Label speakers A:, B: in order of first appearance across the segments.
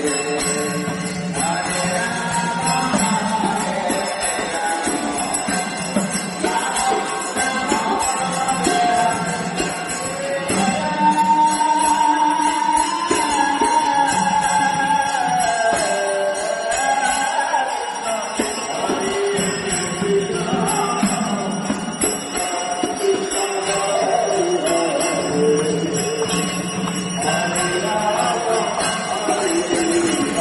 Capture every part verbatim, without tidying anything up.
A: Hare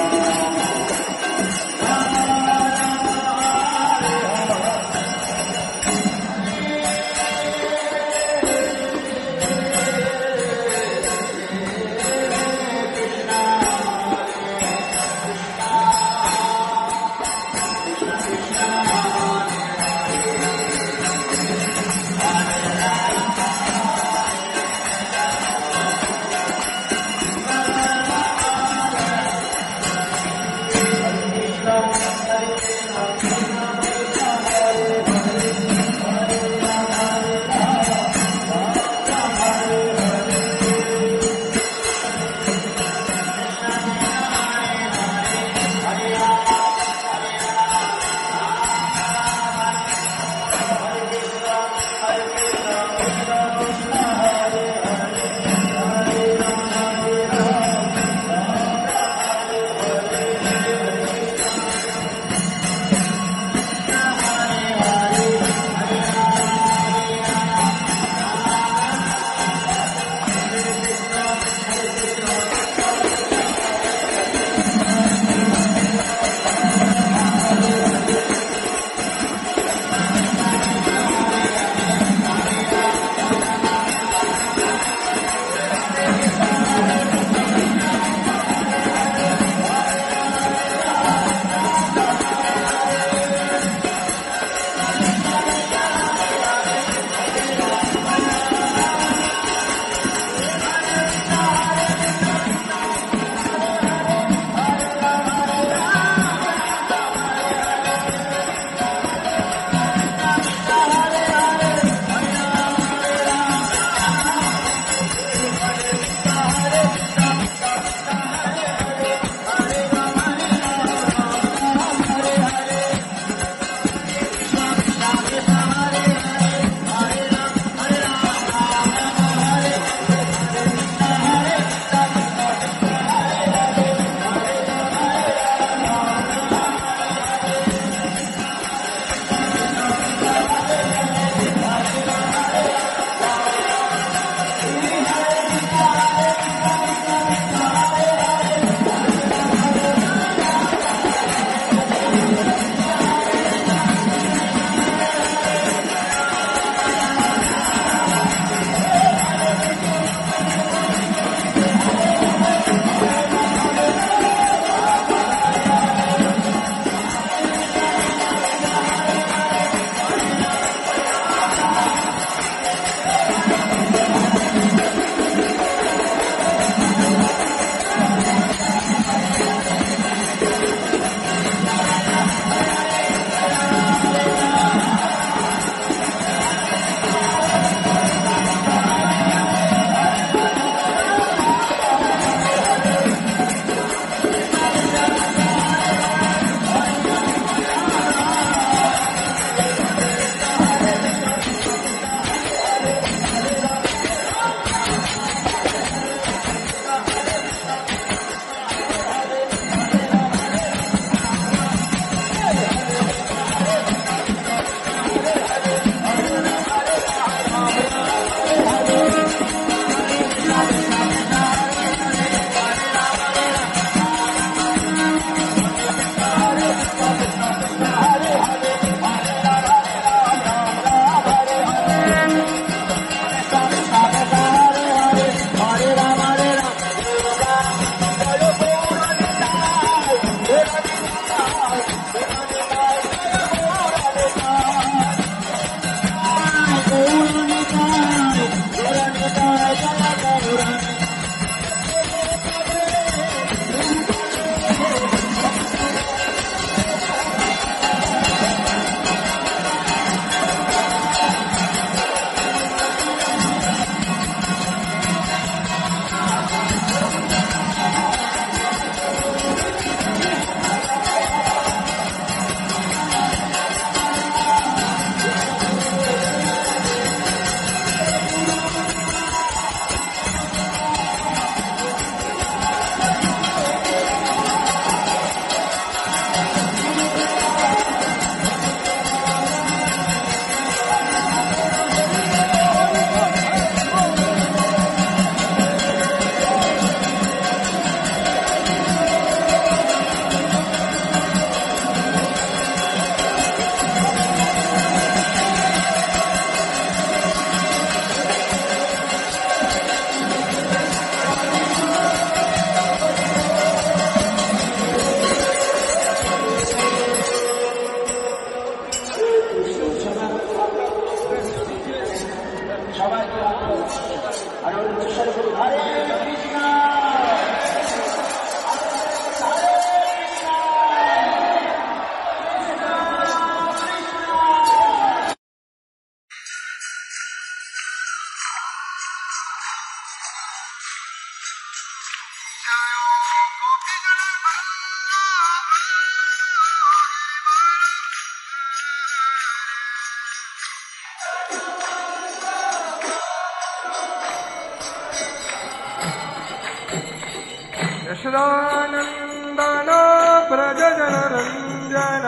A: Yashodanandan Vraj जनरञ्जन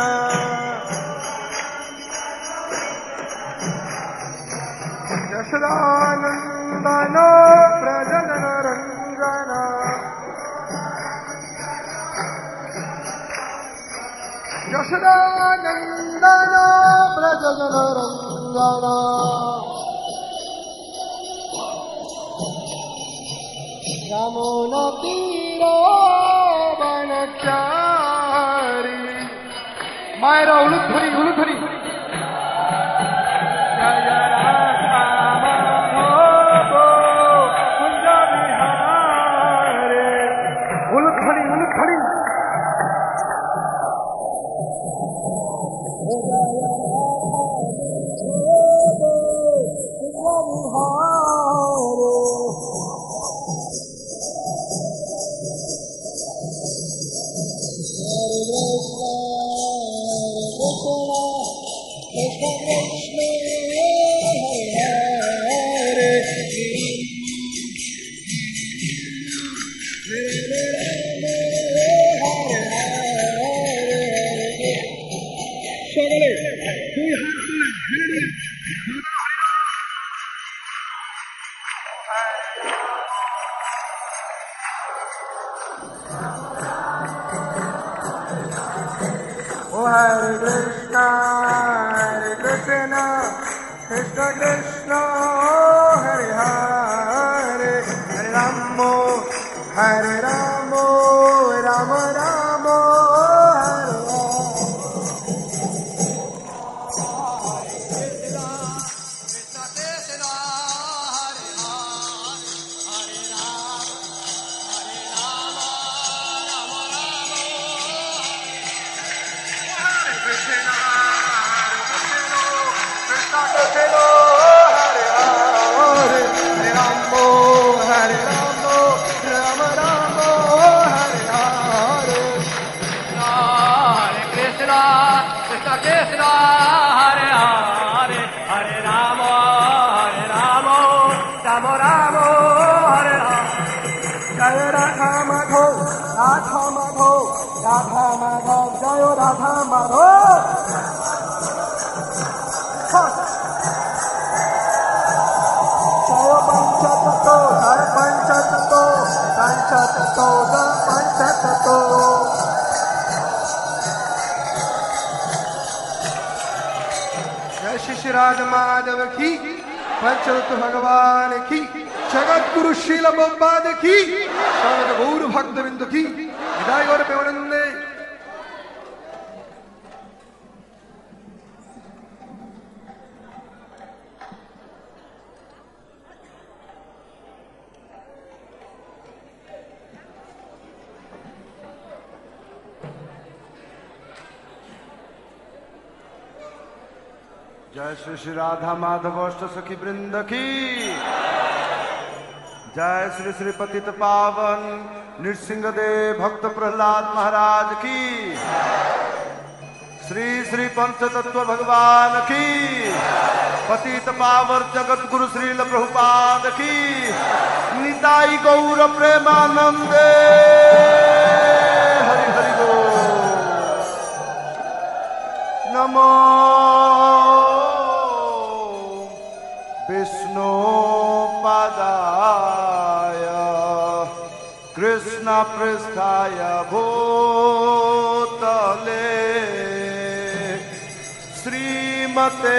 A: Yashodanandan Vraj जनरञ्जन Yashodanandan Vraj जनरञ्जन Yamuna तीरावनचारी Myra उलुध्वनि उलुध्वनि जय राधा माधव कुंज विहारे उलुध्वनि उलुध्वनि Hare Krishna, Hare Krishna, Krishna Krishna, Hare Hare, Hare Ramo, Hare Ramo, Rama Ramo, Hare
B: Krishna, Hare Hare, Hare Rama, Hare Rama, Rama Rama, Hare Rama.
A: Jaya Radha Madhav, Radha Madhav, Radha Madhav, Jaya Radha Madhav. Jaya Panchatato, Jaya Panchatato, Panchatato, Jaya Panchatato. जय श्री राधा माधव की पंचरत्न भगवान की जगत गुरु शील प्रभुपाद की सर्व गौर भक्त बिंदु की विदाई और प्रेमानंदे
C: जय श्री श्री राधा माधव अष्ट सखी वृंद की जय श्री श्री पतित पावन नृसिंहदेव भक्त प्रहलाद महाराज की श्री श्री पंचतत्व भगवान की पतित पावन जगत गुरु श्रील प्रभुपाद की निताई गौर प्रेमानंदे हरि हरि बोल नमो विष्णु पदाय कृष्ण पृष्ठाय भूतले श्रीमते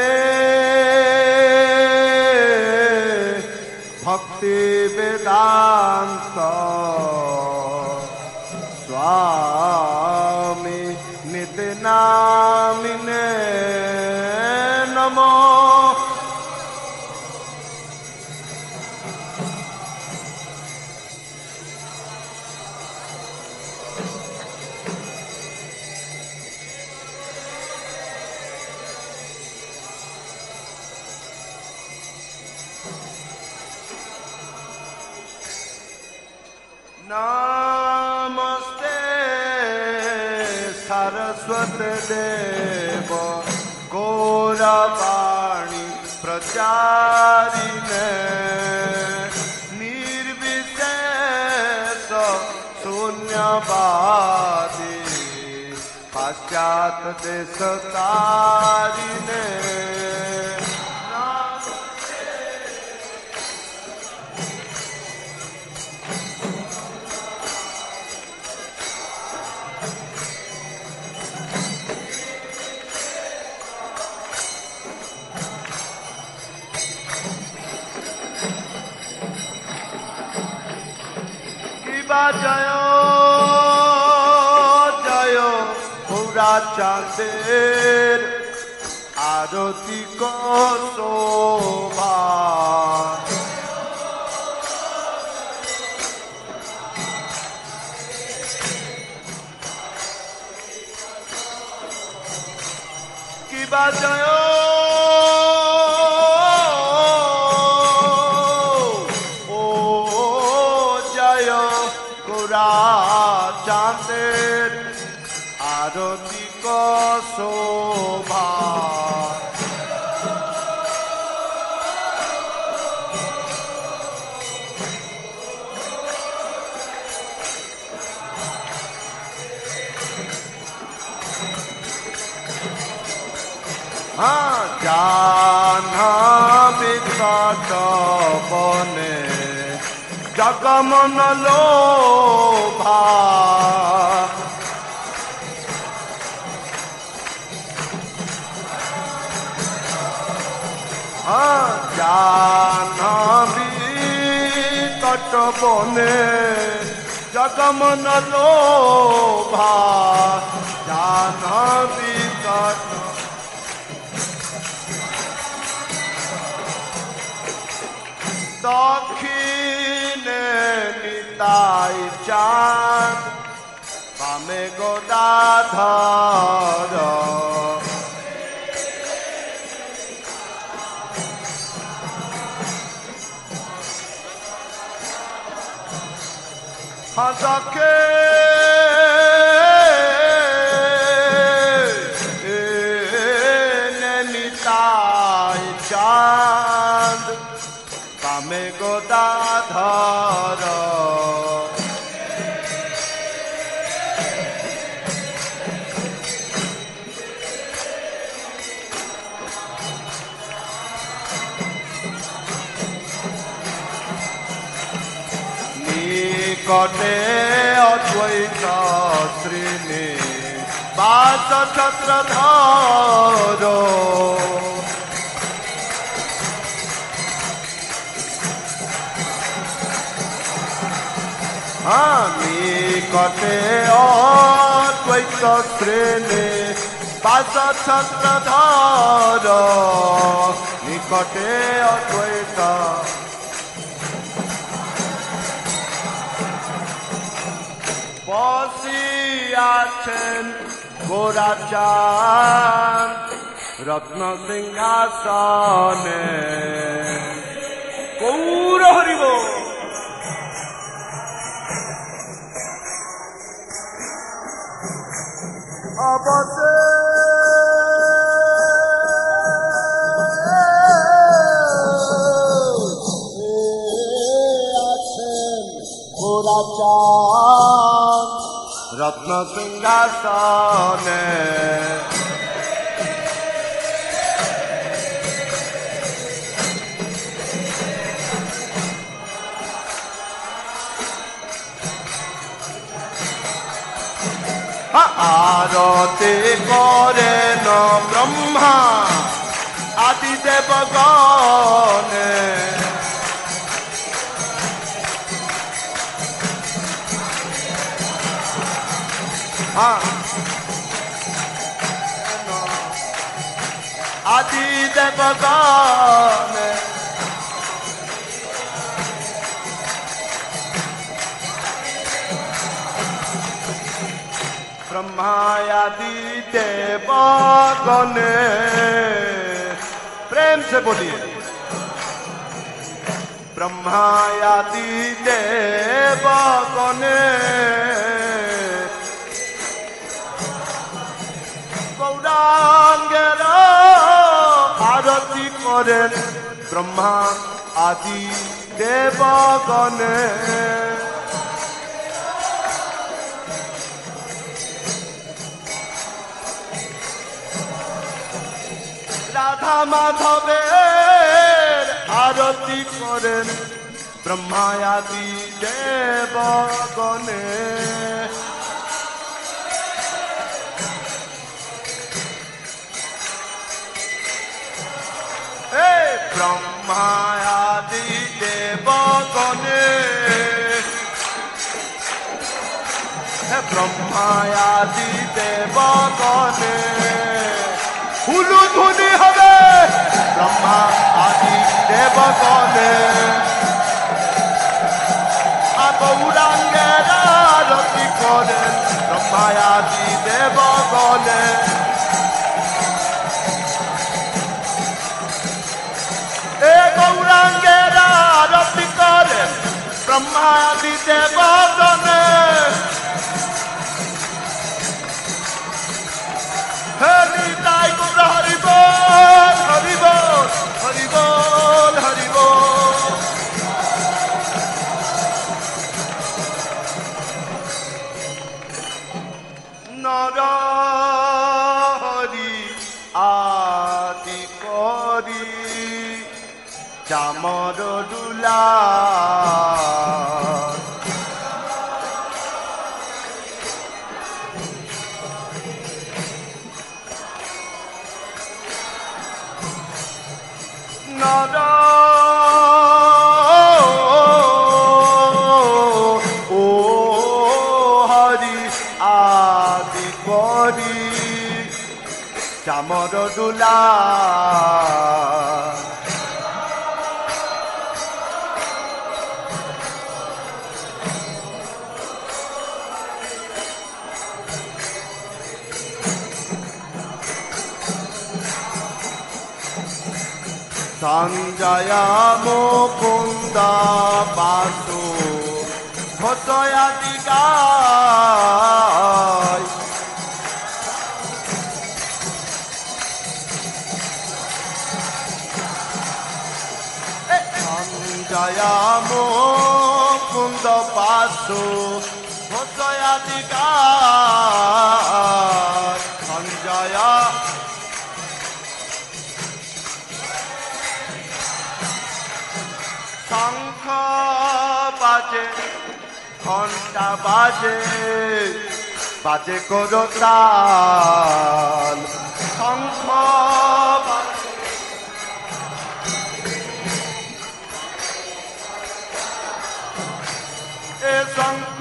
C: भक्ति वेदांत स्वामी नित्य नामिने नमो नमस्ते सरस्वती देव गौरवाणी प्रचारिणे निर्विशेष शून्य बादी पाश्चात देश तारिने जय जय पूरा चांदेर आरती को शोभा की जय चांदेर आरती को शोभा हाँ जाना विकट बने जगमन लोभा हाँ जाह्नवी तट बने जगमन लोभा जाह्नवी तट दक्षिणे निताई चाँद बामे गदाधर हसके निताई चाँद बामे गदाधर निकटे अद्वैत श्रीनि बास छत्रधर निकटे अद्वैत श्रेणी पास छत्रधर निकटे अद्वैत बसियाছেন গোরাচাঁদ রত্ন সিংহাসনে গৌর হরিব অবতে আছেন গোরাচাঁদ রত্ন সিংহাসনে आरती करेन ब्रह्मा आदि देवगण हाँ आदि देवगण ब्रह्मादि देवगण प्रेम से बोलिए ब्रह्मादि देवगण गौरांगेर आरती करें ब्रह्मा आदि देवगण রাধা মাধবের আরতি করেন ব্রহ্মায়াদি দেবগণে। ব্রহ্মায়াদি দেবগণে ব্রহ্মায়াদি দেবগণে হুলু ধুনি হবে ব্রহ্মা আদি দেবগণে। গৌরাঙ্গের আরতি করেন ব্রহ্মায়াদি দেবগণে। এ গৌরাঙ্গের আরতি করেন ব্রহ্মাদি দেবগণে। হে নিতাই গৌর হরি বল হরি বল হরি বল হরি বল। নর হরি আদি করি চামর দুলা নর ও হরি আদি করি চামর দুলা সঞ্জয় মুকুন্দ বাসু ঘোষয়াদি গায়। সঞ্জয় মুকুন্দ বাসু ঘোষয়াদি গায়। সঞ্জয় শঙ্খ বাজে ঘন্টা বাজে বাজে করতাল। শঙ্খ বাজে এ শঙ্খ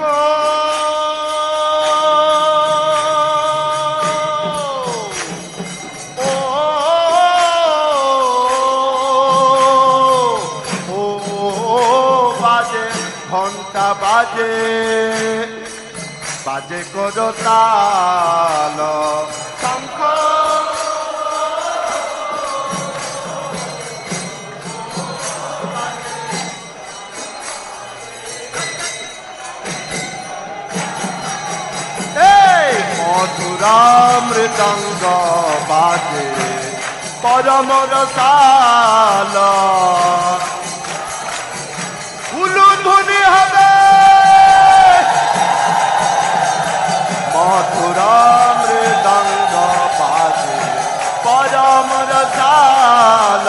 C: ঘন্টা বাজে বাজে করতাল। শঙ্খ মধুরা মৃদঙ্গ বাজে পরম রসাল। হুলু ধুনি হবে মধুরা মৃদঙ্গ বাজে পরম রসাল।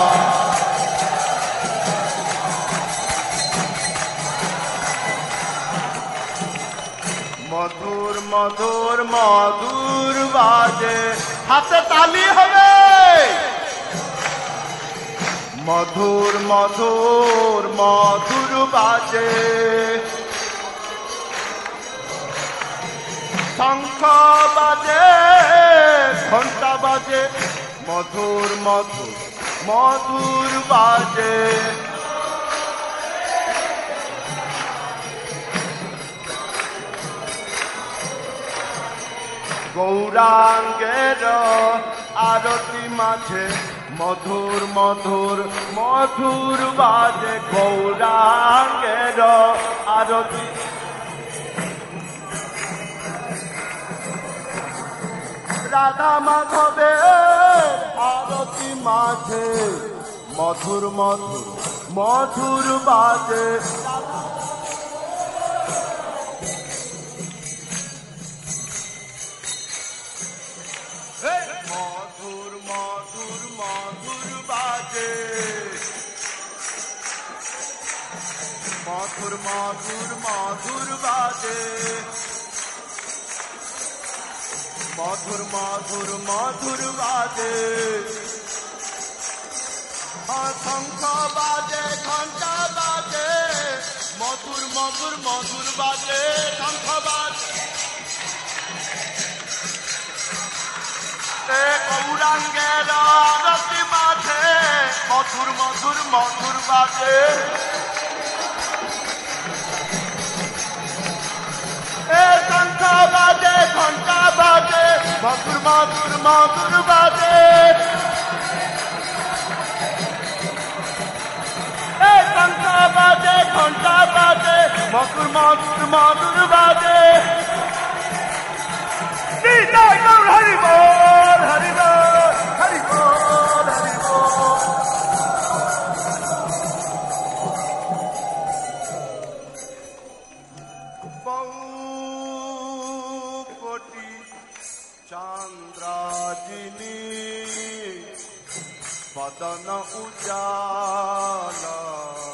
C: মধুর মধুর মধুর বাজে হাতে তালি হবে। মধুর মধুর মধুর বাজে শঙ্খ বাজে ঘন্টা বাজে মধুর মধুর মধুর বাজে। গৌরাঙ্গের আরতি মাঝে মধুর মধুর মধুর বাজে গৌরাঙ্গের আরতি। রাধা মাধবের আরতি মাঝে মধুর মধুর মধুর বাজে। মধুর মধুর মধুর মধুর মধুর বাজে মধুর মধুর মধুর বাজে শঙ্খ বাজে ঘন্টা বাজে মধুর মধুর মধুর বাজে শঙ্খ বাজে গৌরাঙ্গের আরতি মাঝে মধুর মধুর মধুর বাজে শঙ্খ বাজে ঘন্টা বাজে মধুর মধুর মধুর বাজে শঙ্খ বাজে ঘন্টা বাজে মধুর মধুর মধুর বাজে নিতাই গৌর হরি বল হরি বল হরি বল হরি বল কোটি চন্দ্রাজিনী বদন উজালা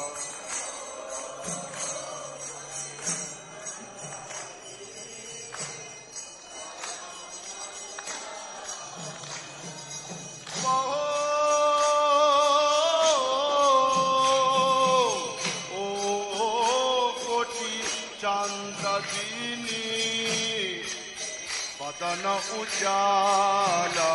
C: চন্দ্রদিনী বদন উজালা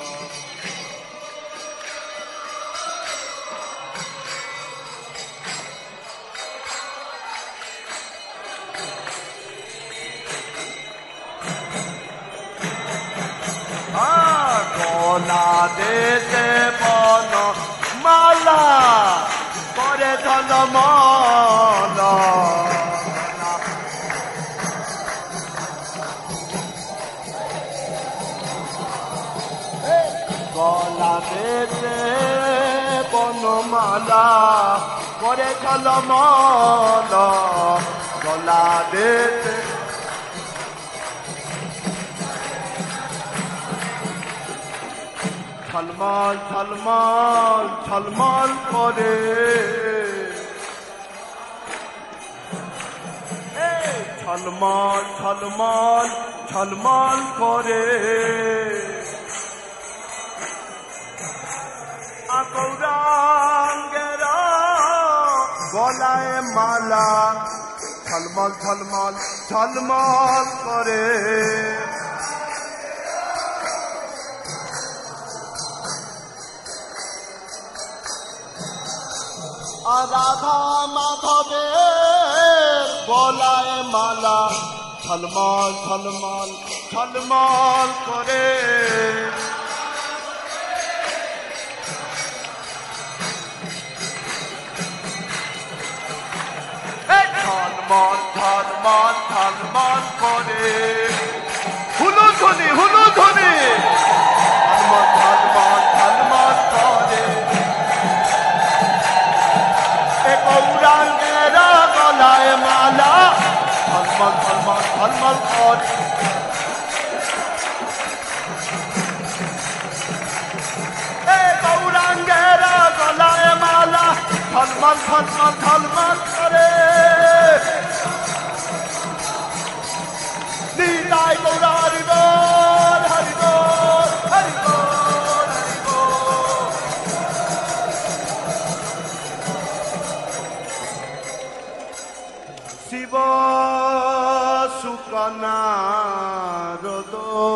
C: গলা দেশে বন মালা করে ঝলমলা গলা দেশে বনমালা করে ঝলমলা গলা দেশে ঝলমল ঝলমল ঝলমল করে ঝলমল ঝলমল ঝলমল করে গৌরাঙ্গের গলায় মালা ঝলমল ঝলমল ঝলমল করে রাধা মাধবের গলায় মালা ঝলমল ঝলমল ঝলমল করে ঝলমল ঝলমল ঝলমল করে হুলু ধ্বনি হুলু ধ্বনি ঝলমল ঝলমল ঝলমল করে গৌরাঙ্গের গলায় মালা ঝলমল ঝলমল ঝলমল করে গৌরাঙ্গের গলায় মালা ঝলমল ঝলমল ঝলমল করে নিতাই গৌর হরি বল হরি বল হরি বল হরি বল শিব সুকনারদ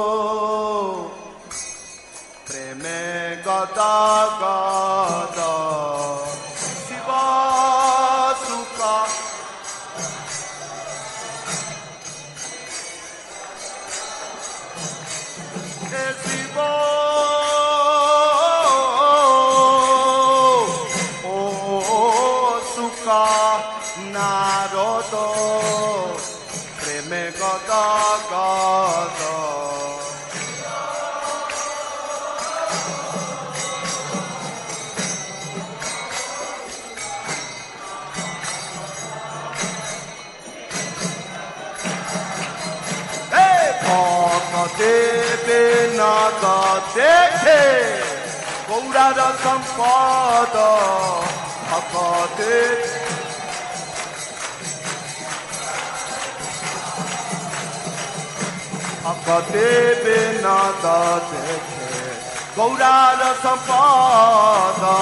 C: প্রেমে গদা গদ শিব সুক শিব ও সুক নারদ প্রেমে গদ গদ দেবে নাগ দেখে গৌরার সম্পদ ভকতে akate benada dekhe gaurara sampada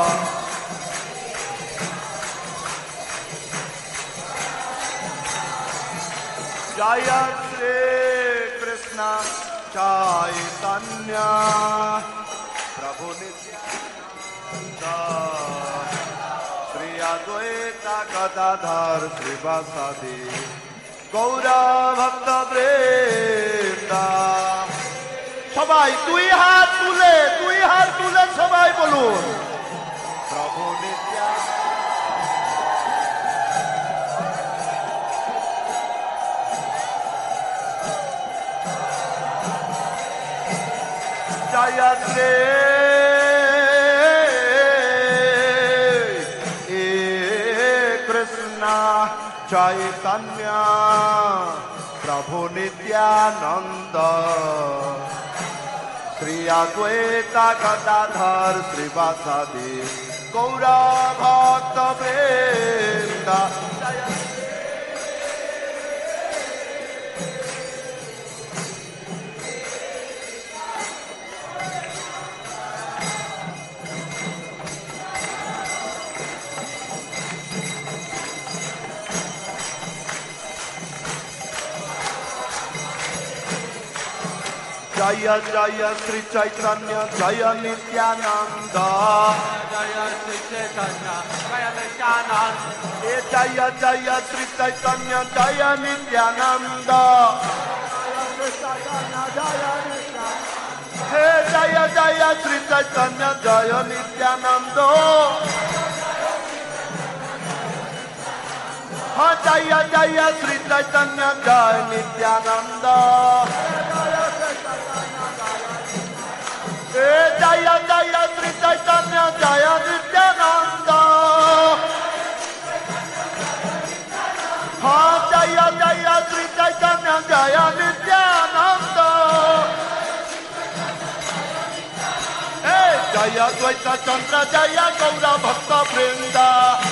C: Jaya Shri Krishna Chaitanya Prabhu Nityananda Shri Advaita Gadadhar Srivasadi Gaura Bhakta Vrinda সবাই দুই হাত তুলে দুই হাত তুলে সবাই বলুন প্রভু Nityananda Jaya Shri Krishna Chaitanya Prabhu Nityananda Shri Advaita Gadadhar Srivasadi Gaura Bhakta Vrinda Jaya Jaya Sri Chaitanya Jaya Nityananda
B: Jaya Shri Chaitanya Jaya Nityananda
C: Hey Jaya Jaya Sri Chaitanya Jaya Nityananda Hey Jaya Jaya Sri Chaitanya Jaya Nityananda Ha Jaya Jaya Sri Chaitanya Jaya Nityananda Jaya Jaya Sri Chaitanya Jaya Nityananda Ha Jaya Jaya Sri Chaitanya Jaya Nityananda Hey Jaya Dvaita Chandra Jaya Gaura Bhakta Vrinda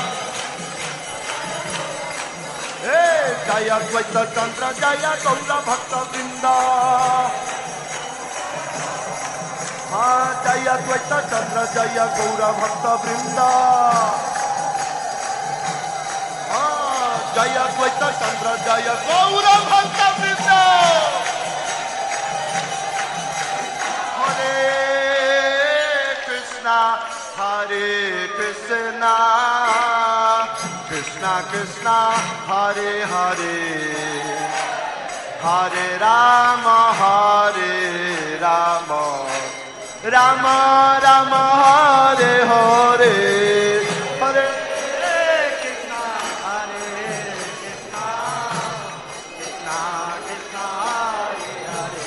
C: Hey Jaya Dvaita Chandra Jaya Gaura Bhakta Vrinda Jaya Dvaita Chandra Jaya Gaura Bhakta Vrinda Jaya Dvaita Chandra Jaya Gaura Bhakta Vrinda Hare Krishna Hare Krishna Krishna Krishna Hare Hare Hare Rama Hare Rama Rama Rama Hare Hare Hare
B: Krishna Hare Krishna Krishna Krishna Hare Hare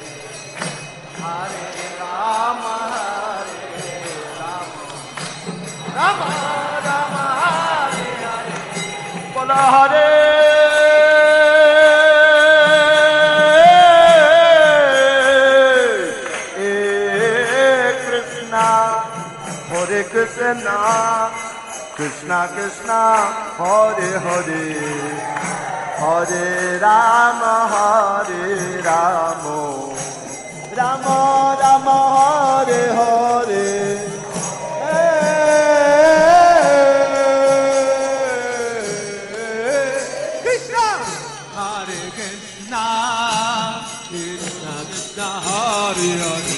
B: Hare Rama Hare Rama Rama Rama Hare Hare
C: Bola Hare Hare Krishna, Krishna Krishna, Hare Hare, Hare Rama, Hare Rama, Rama Rama, Hare Hare. Krishna,
B: Hare Krishna Krishna Krishna Hare Hare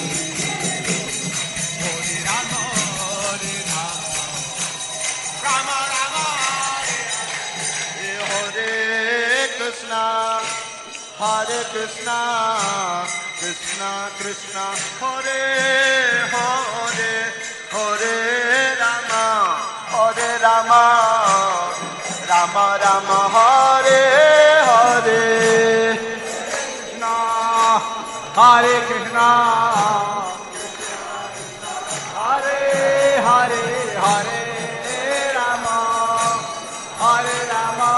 C: Hare Krishna, Krishna Krishna, Hare Hare, Hare Rama, Hare Rama, Rama Rama, Hare Hare. Krishna, Hare Krishna, Hare Hare, Hare Rama, Hare Rama.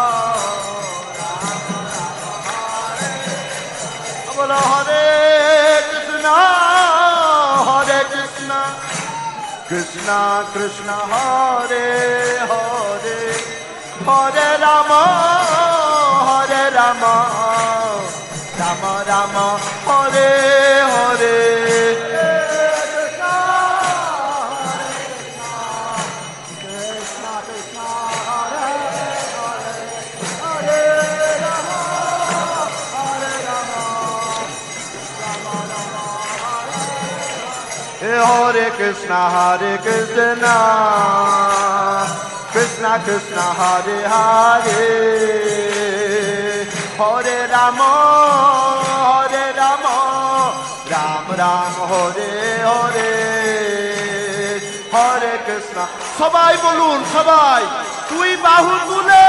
C: Hare Krishna, Hare Krishna, Krishna Krishna, Hare Hare, Hare Rama, Hare Rama, Rama Rama Rama Hare Hare Hare Krishna Hare Krishna Krishna Krishna Hare Hare Hare Rama Hare Rama Rama Rama Hare Hare Hare Krishna সবাই বলুন সবাই তুই বাহু তুলে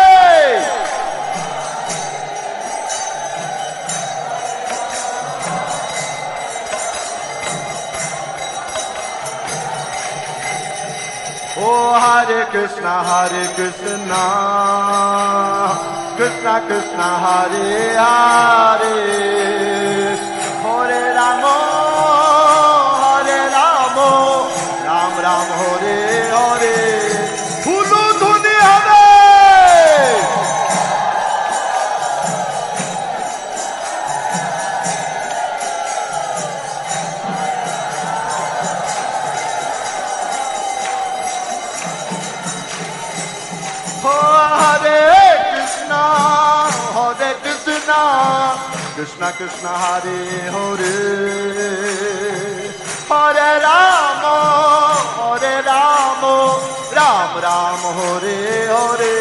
C: Oh Hare Krishna Hare Krishna Krishna Krishna Hare Hare Hare Rama Hare Rama Ram Ram Hare Hare Hulu Dhuni Hare Krishna Krishna Hare Hare Hare Rama Hare Rama Ram Ram Hare Hare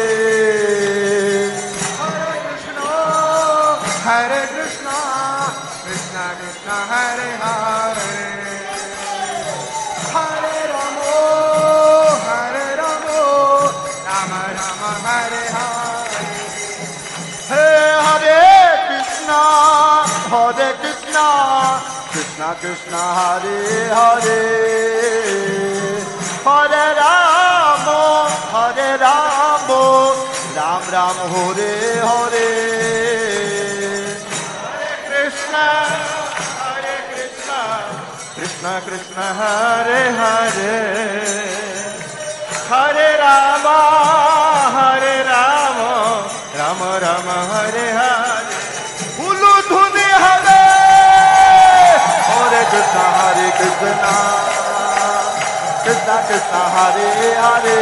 A: Hare Krishna Hare Krishna Krishna Krishna Hare Hare Hare Rama Hare Rama Rama Rama Hare Hare
C: Hey Hare Krishna Hare Krishna Krishna Krishna Hare Hare Hare Rama Hare Rama Ram Ram Hare Hare Hare Krishna Hare Krishna Krishna Krishna Hare Hare Hare Rama Hare Rama Rama Rama Hare Hare Hulu Dhuni Hare Hare Krishna Hare Krishna Krishna Krishna Hare Hare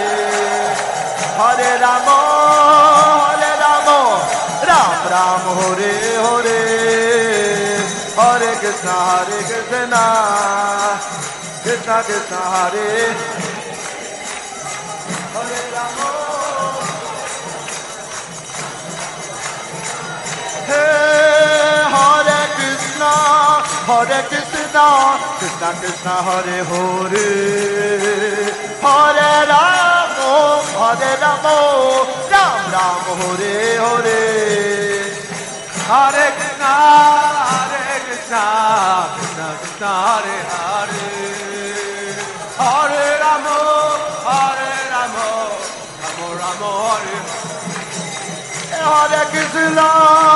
C: Hare Rama Hare Rama Ram Ram Hare Hare Hare Krishna Hare Krishna Krishna Krishna Hare Hare Rama Hey, Hare Krishna, Hare Krishna, Krishna Krishna Hare Hare, Hare Rama, Hare Rama, Ram Ram Hare Hare,
B: Hare Krishna, Hare Krishna, Krishna Krishna Hare Hare, Hare Rama, Hare Rama, Rama Rama Hare
C: Hare Krishna,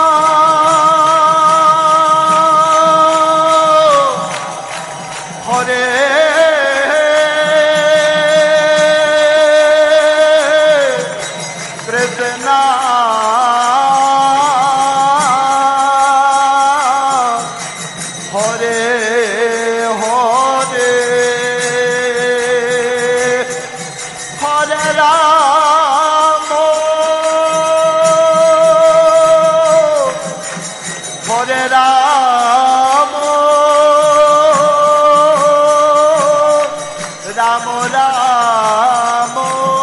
C: Hare Krishna, Hare Hare, Hare Rama, Hare Rama, Rama Rama,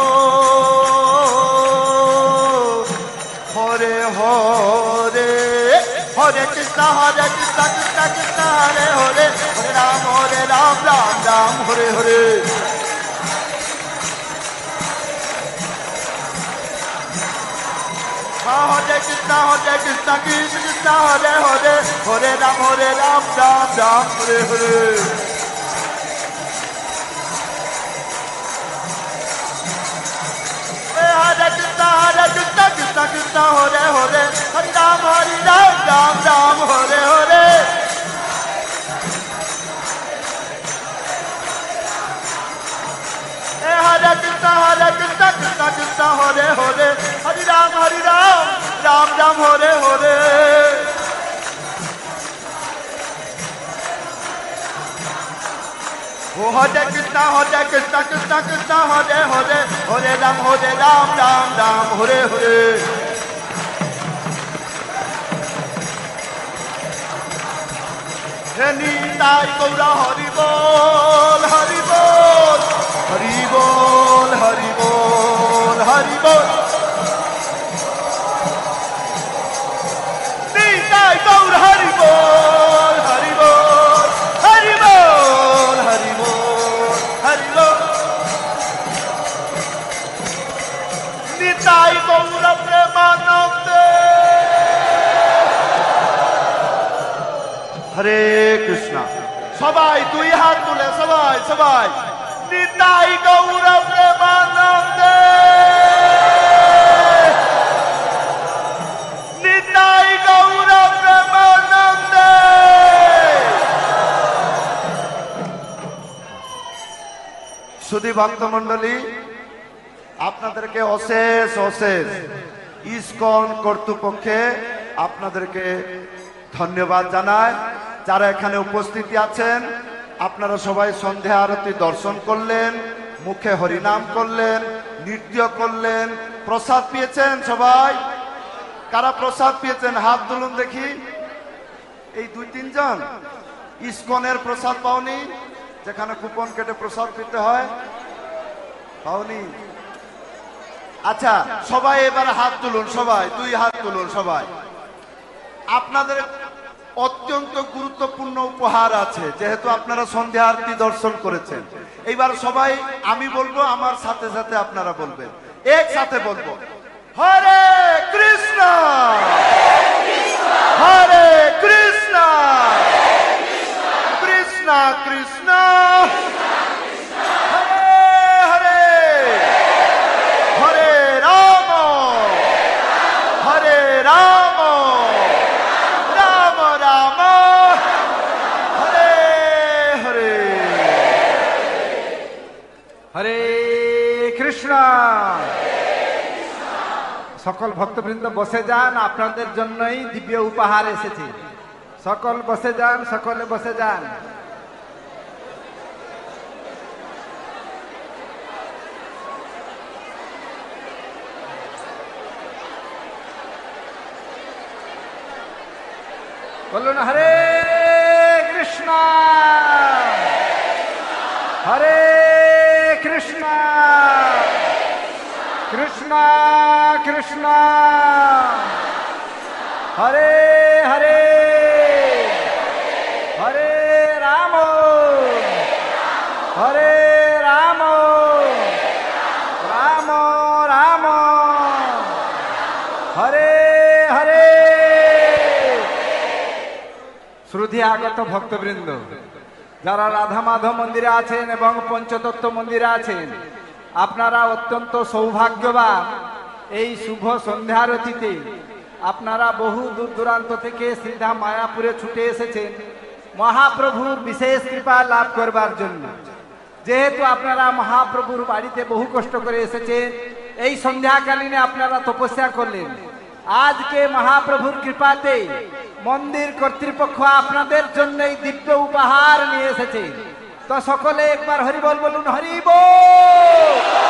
C: Hare Hare, Hare Krishna, Hare Krishna, Krishna Krishna, Hare Hare, Hare Rama, Hare Rama, Ram Ram, Hare Hare. Hare Krishna, Hare Krishna, Krishna Krishna, Hare Hare, Hare Ram, Hare Ram, Ram Ram, Hare Hare. Hare Krishna, Hare Krishna, Krishna Krishna, Hare Hare, Hare Ram, Hare Ram, Ram Ram, Hare Hare. Hare Krishna, Hare Krishna, Krishna Krishna, Hare Hare, Hare Ram, Hare Ram, Ram Ram, Hare Hare. Oh, Hare Krishna, Hare Krishna, Krishna Krishna, Hare Hare, Hare Ram, Hare Ram, Ram Ram, Hare Hare. Nitai Gaura Hari Bol, Hari Bol, Hari Bol, Hari Bol, Hari Bol. Nitai Gaura Hari Bol, Hari Bol, Hari Bol, Hari Bol, Hari Bol. Nitai Gaura Premanande. হরে কৃষ্ণ সবাই দুই হাত তুলে সবাই সবাই নিতাই গৌর প্রেমানন্দে নিতাই গৌর প্রেমানন্দে সুধী ভক্তমণ্ডলী আপনাদেরকে অশেষ অশেষ ইসকন কর্তৃপক্ষে আপনাদেরকে ধন্যবাদ জানাই যারা এখানে উপস্থিত আছেন আপনারা সবাই সন্ধ্যা আরতি দর্শন করলেন মুখে হরিনাম করলেন নৃত্য করলেন প্রসাদ পেয়েছেন সবাই কারা প্রসাদ পেয়েছেন হাত তুলুন দেখি এই দুই তিনজন ইসকনের প্রসাদ পাওনি যেখানে কুপন কেটে প্রসাদ পেতে হয় পাওনি আচ্ছা সবাই এবার হাত তুলুন সবাই দুই হাত তুলুন সবাই আপনাদের অত্যন্ত গুরুত্বপূর্ণ উপহার আছে যেহেতু আপনারা সন্ধ্যা আরতি দর্শন করেছেন এইবার সবাই আমি বলবো আমার সাথে সাথে আপনারা বলবেন একসাথে বলবো হরে কৃষ্ণ হরে কৃষ্ণ কৃষ্ণ কৃষ্ণ হরে হরে হরে রাম হরে রাম
D: হরে কৃষ্ণ সকল ভক্তবৃন্দ বসে যান আপনাদের জন্যই দিব্য উপহার এসেছে সকল বসে যান সকলে বসে যান বলুন হরে কৃষ্ণ হরে কৃষ্ণ কৃষ্ণ কৃষ্ণ হরে হরে হরে রাম হরে রাম রাম রাম হরে হরে শ্রুতি আগত ভক্তবৃন্দ যারা রাধা মাধব মন্দিরে আছেন এবং পঞ্চতত্ত্ব মন্দিরে আছেন আপনারা অত্যন্ত সৌভাগ্যবান এই শুভ সন্ধ্যারতিতে আপনারা বহু দূর দূরান্ত থেকে সিধা মায়াপুরে ছুটে এসেছেন মহাপ্রভুর বিশেষ কৃপা লাভ করবার জন্য যেহেতু আপনারা মহাপ্রভুর বাড়িতে বহু কষ্ট করে এসেছেন এই সন্ধ্যাকালীনে আপনারা তপস্যা করলেন আজকে মহাপ্রভুর কৃপাতে মন্দির কর্তৃপক্ষ আপনাদের জন্য এই দিব্য উপহার নিয়ে এসেছে তো সকলে একবার হরিবল বলুন হরিবল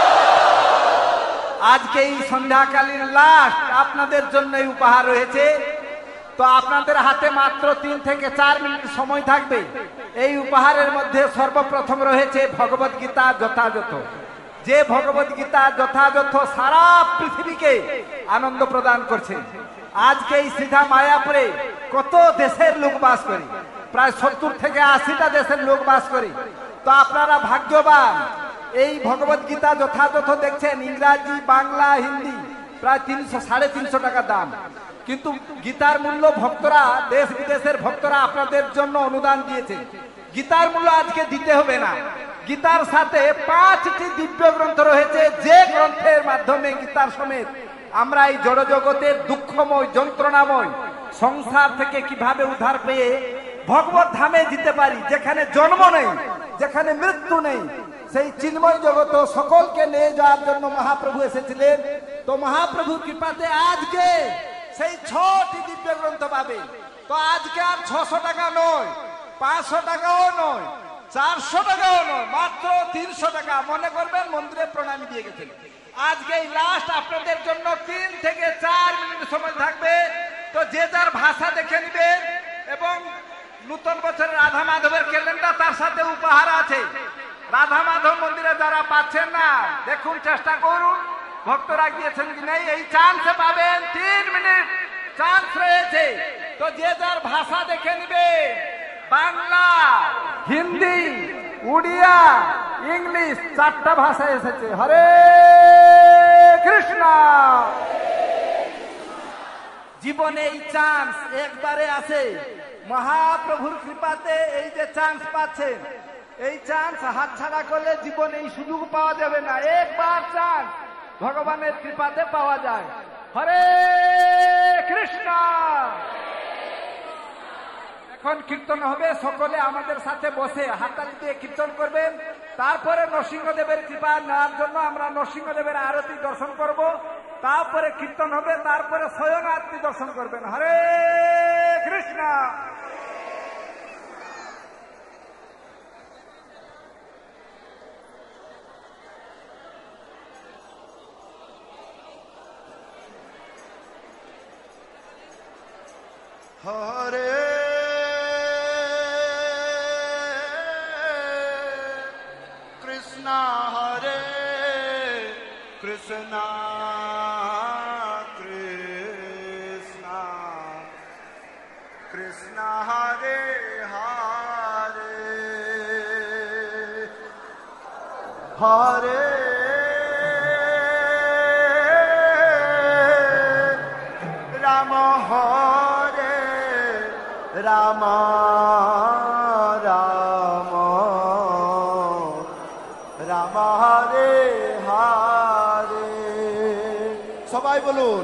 D: আজকে এই সন্ধ্যাকালীন লাস্ট আপনাদের জন্য এই উপহার রয়েছে তো আপনাদের হাতে মাত্র তিন থেকে চার মিনিট সময় থাকবে এই উপহারের মধ্যে সর্বপ্রথম রয়েছে ভগবত গীতা যথাযথ যে ভগবত গীতা যথাযথ সারা পৃথিবীকে আনন্দ প্রদান করছে আজকে এই সিধা মায়াপুরে কত দেশের লোক বাস করে প্রায় সত্তর থেকে আশিটা দেশের লোক বাস করে তো আপনারা ভাগ্যবান এই ভগবত গীতা যথাযথ দেখছেন ইংরাজি বাংলা হিন্দি প্রায় তিনশো সাড়ে তিনশো টাকা দাম কিন্তু গীতার মূল্য ভক্তরা দেশ বিদেশের ভক্তরা আপনাদের জন্য অনুদান দিয়েছে গীতার মূল্য আজকে দিতে হবে না গীতার সাথে পাঁচটি দিব্য গ্রন্থ রয়েছে যে গ্রন্থের মাধ্যমে গীতার সমেত আমরা এই জড় জগতের দুঃখময় যন্ত্রণাময় সংসার থেকে কিভাবে উদ্ধার পেয়ে ভগবত ধামে যেতে পারি যেখানে জন্ম নেই যেখানে মৃত্যু নেই সেই চিন্ময় জগৎ সকলকে নিয়ে যাওয়ার জন্য মহাপ্রভু এসেছিলেন তো মহাপ্রভুর কৃপাতে আজকে সেই ছটি দিব্য গ্রন্থ পাবে তো আজকে আর ছশো টাকা নয় পাঁচশো টাকাও নয় চারশো টাকাও নয়, মাত্র তিনশো টাকা। মনে করবেন মন্দিরে প্রণামী দিয়ে গেছেন। আজকে এই লাস্ট আপনাদের জন্য তিন থেকে চার মিনিট সময় থাকবে, তো যে যার ভাষা দেখে নিবেন। এবং নূতন বছরের রাধা মাধবের ক্যালেন্ডার তার সাথে উপহার আছে। রাধা মাধব মন্দিরে যারা পাচ্ছেন না, দেখুন চেষ্টা করুন ভক্তরা গিয়েছেন কি নেই। এই চান্সে পাবেন, তিন মিনিট চান্স রয়েছে, তো যে যার ভাষা দেখে নিবে। বাংলা, হিন্দি, উড়িয়া, ইংলিশ চারটা ভাষা এসেছে। হরে কৃষ্ণ। জীবনে এই চান্স একবারে আছে, মহাপ্রভুর কৃপাতে এই যে চান্স পাচ্ছেন, এই চান্স হাতছাড়া করলে জীবনে এই সুযোগ পাওয়া যাবে না। একবার চান্স ভগবানের কৃপাতে পাওয়া যায়। হরে কৃষ্ণ। এখন কীর্তন হবে, সকলে আমাদের সাথে বসে হাততালি দিয়ে কীর্তন করবেন। তারপরে নরসিংহদেবের কৃপা নেওয়ার জন্য আমরা নরসিংহদেবের আরতি দর্শন করব। তারপরে কীর্তন হবে, তারপরে স্বয়ং আরতি দর্শন করবেন। হরে কৃষ্ণ।
C: হরে কৃষ্ণ হরে কৃষ্ণ কৃষ্ণ কৃষ্ণ হরে হরে হরে রাম হরে রাম রাম রাম হরে হরে। সবাই বলুন।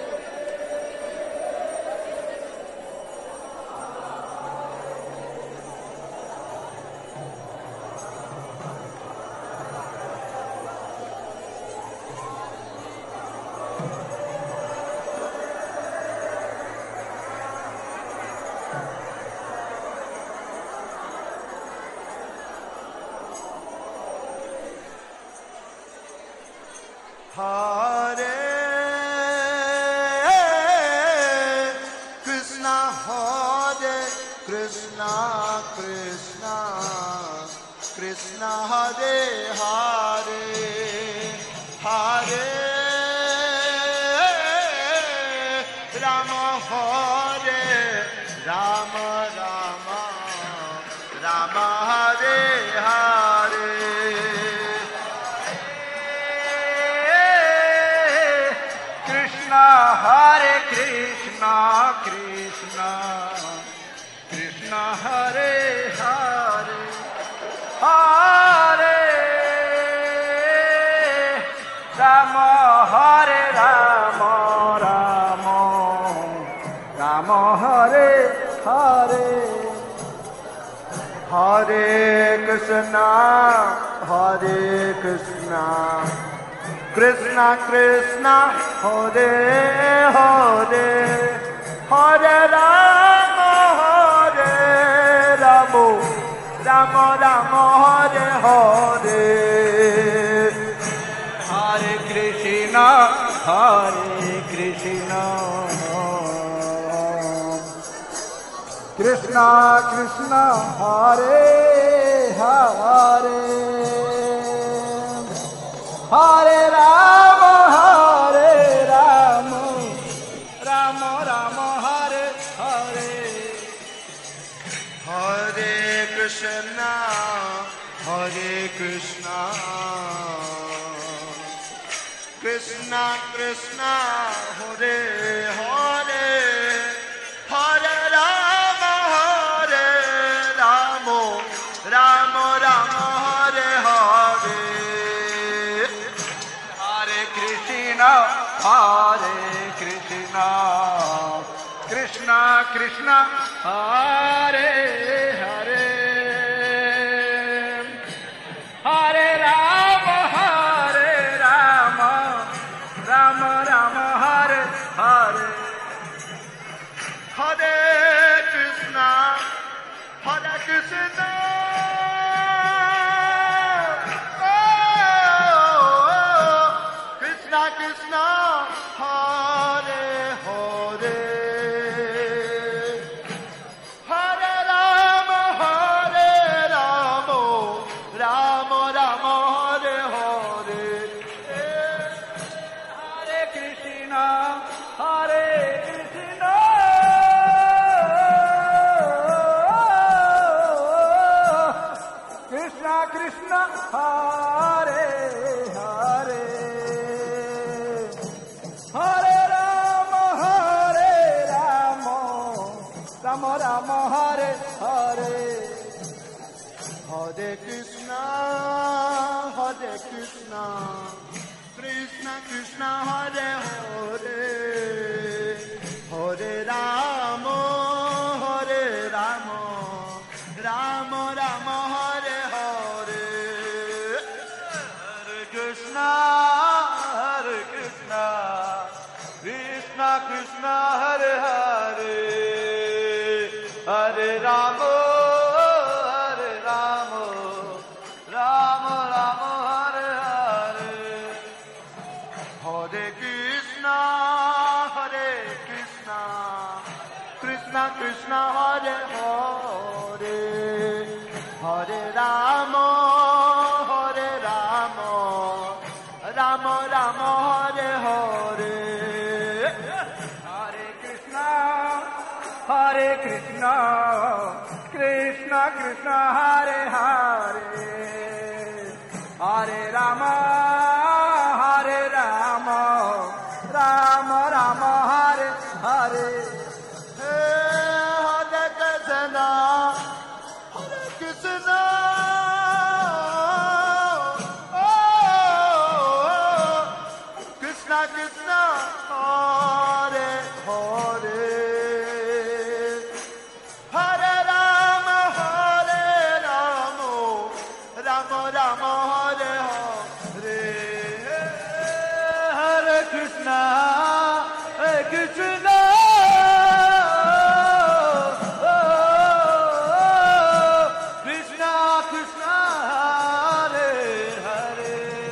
C: হরে কৃষ্ণ হরে কৃষ্ণ কৃষ্ণ কৃষ্ণ হরে হরে হরে রাম হরে রাম রাম রাম হরে হরে
D: হরে কৃষ্ণ কৃষ্ণ কৃষ্ণ হরে হরে হরে রাম হরে রাম রাম রাম হরে হরে
C: হরে কৃষ্ণ হরে কৃষ্ণ কৃষ্ণ কৃষ্ণ হরে হরে হরে রাম হরে রাম রাম রাম হরে হরে
D: হরে কৃষ্ণ হরে কৃষ্ণ কৃষ্ণ কৃষ্ণ হরে হরে হরে রাম হরে রাম রাম রাম হরে হরে
C: হরে কৃষ্ণ হরে কৃষ্ণ কৃষ্ণ কৃষ্ণ হরে হরে হরে রাম হরে রাম রাম রাম হরে হরে
D: হরে কৃষ্ণ হরে কৃষ্ণ কৃষ্ণ কৃষ্ণ হরে হরে হরে রাম হরে রাম রাম রাম হরে হরে
C: হরে কৃষ্ণ হরে কৃষ্ণ
D: কৃষ্ণ হরে হরে হরে রাম হরে রাম রাম রাম হরে হরে
C: হরে কৃষ্ণ হরে কৃষ্ণ কৃষ্ণ কৃষ্ণ হরে হরে হরে রাম হরে রাম রাম রাম হরে হরে হরে কৃষ্ণ হরে কৃষ্ণ কৃষ্ণ কৃষ্ণ হরে হরে হরে রাম হরে রাম রাম রাম হরে হরে হরে কৃষ্ণ হরে কৃষ্ণ কৃষ্ণ কৃষ্ণ হরে হরে হরে রাম হরে রাম রাম রাম হরে হরে
D: হরে কৃষ্ণ হরে কৃষ্ণ কৃষ্ণ কৃষ্ণ হরে হরে হরে রাম হরে রাম রাম রাম হরে হরে
C: হরে কৃষ্ণ হরে কৃষ্ণ কৃষ্ণ কৃষ্ণ হরে হরে হরে রাম হরে রাম রাম রাম হরে হরে হরে কৃষ্ণ হরে কৃষ্ণ কৃষ্ণ কৃষ্ণ হরে হরে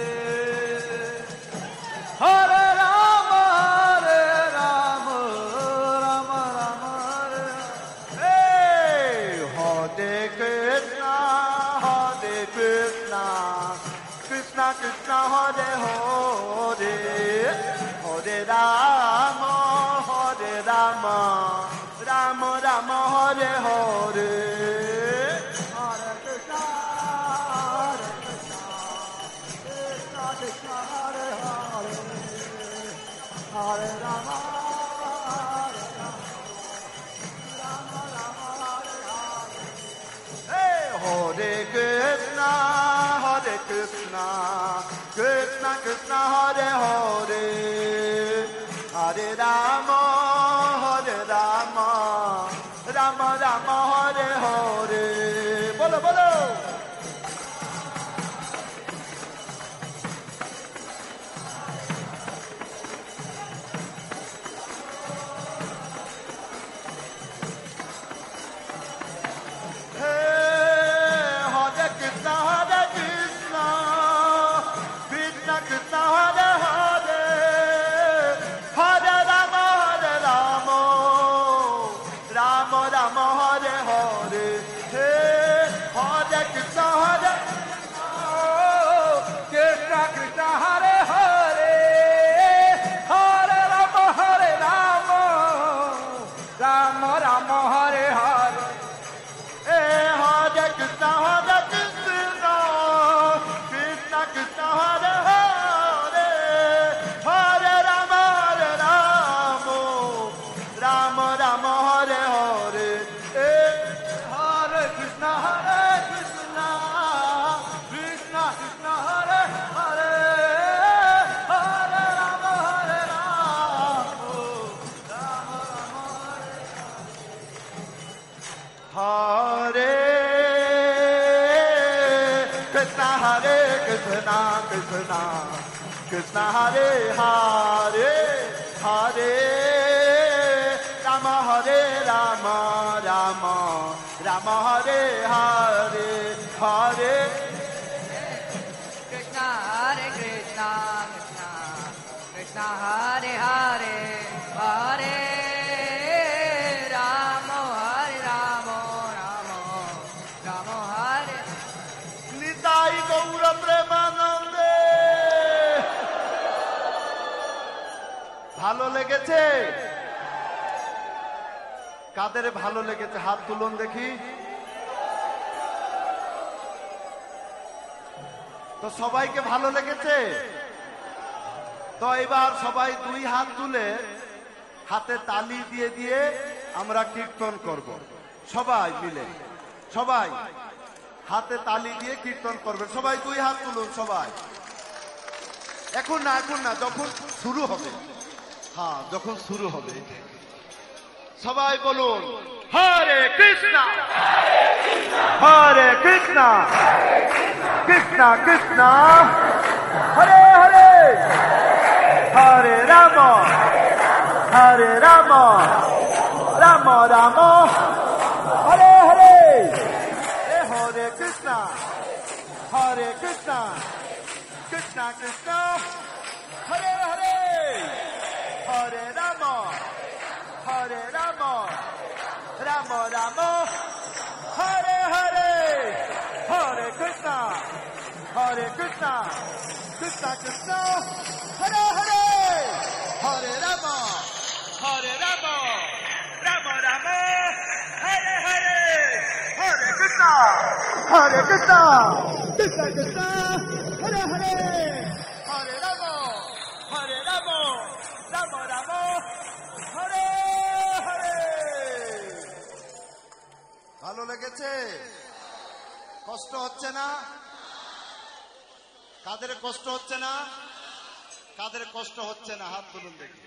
C: হরে রাম হরে রাম রাম রাম হরে হরে হরে কৃষ্ণ হরে কৃষ্ণ কৃষ্ণ কৃষ্ণ হরে হরে হরে রাম হরে রাম রাম রাম হরে হরে হরে কৃষ্ণ হরে কৃষ্ণ কৃষ্ণ কৃষ্ণ হরে হরে হরে রাম হরে রাম রাম রাম হরে হরে হরে কৃষ্ণ হরে কৃষ্ণ কৃষ্ণ কৃষ্ণ হরে হরে হরে রাম হরে রাম রাম রাম হরে হরে বলো বলো হরে কৃষ্ণ হরে কৃষ্ণ কৃষ্ণ কৃষ্ণ হরে হরে হরে রাম হরে রাম রাম রাম হরে হরে হে হরে কৃষ্ণ হরে
D: কৃষ্ণ কৃষ্ণ হরে হরে হরে রাম হরে রাম রাম রাম হরে হরে
C: হে হরে কৃষ্ণ হরে কৃষ্ণ কৃষ্ণ কৃষ্ণ হরে হরে হরে রাম হরে রাম রাম রাম হরে হরে এ হরে কৃষ্ণ হরে কৃষ্ণ কৃষ্ণ কৃষ্ণ হরে হরে হরে রাম হরে রাম রাম রাম হরে হরে কৃষ্ণ হরে কৃষ্ণ কৃষ্ণ কৃষ্ণ হরে হরে হরে রাম হরে Ram Ram Ram Hare Hare Hare
E: Krishna Hare Krishna Krishna Krishna Hare Hare Hare Rama Hare Rama Rama Rama Hare
C: Nitai Gour প্রেমানন্দে ভালো লেগেছে? কাদের ভালো লেগেছে হাত তুলুন দেখি। তো সবাইকে ভালো লেগেছে? তো এবার সবাই দুই হাত তুলে হাতে তালি দিয়ে দিয়ে আমরা কীর্তন করব, সবাই মিলে। সবাই হাতে তালি দিয়ে কীর্তন করবেন। সবাই দুই হাত তুলুন সবাই। এখন না, এখন না, যখন শুরু হবে। হ্যাঁ, যখন শুরু হবে সবাই বলুন হরে কৃষ্ণ হরে কৃষ্ণ কৃষ্ণ কৃষ্ণ হরে হরে হরে রাম হরে রাম রাম রাম হরে হরে হরে কৃষ্ণ হরে কৃষ্ণ কৃষ্ণ কৃষ্ণ হরে হরে হরে রাম হরে রাম রাম রাম হরে হরে হরে কৃষ্ণ হরে কৃষ্ণ কৃষ্ণ কৃষ্ণ হরে হরে হরে রাম হরে রাম রাম রাম হরে হরে হরে কৃষ্ণ হরে কৃষ্ণ কৃষ্ণ কৃষ্ণ হরে হরে হরে রাম হরে রাম রাম রাম হরে হরে। ভালো লেগেছে? কষ্ট হচ্ছে না? কাদের কষ্ট হচ্ছে না? কাদের কষ্ট হচ্ছে না হাত তুলুন দেখি।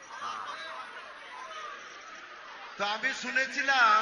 C: তো আমি শুনেছিলাম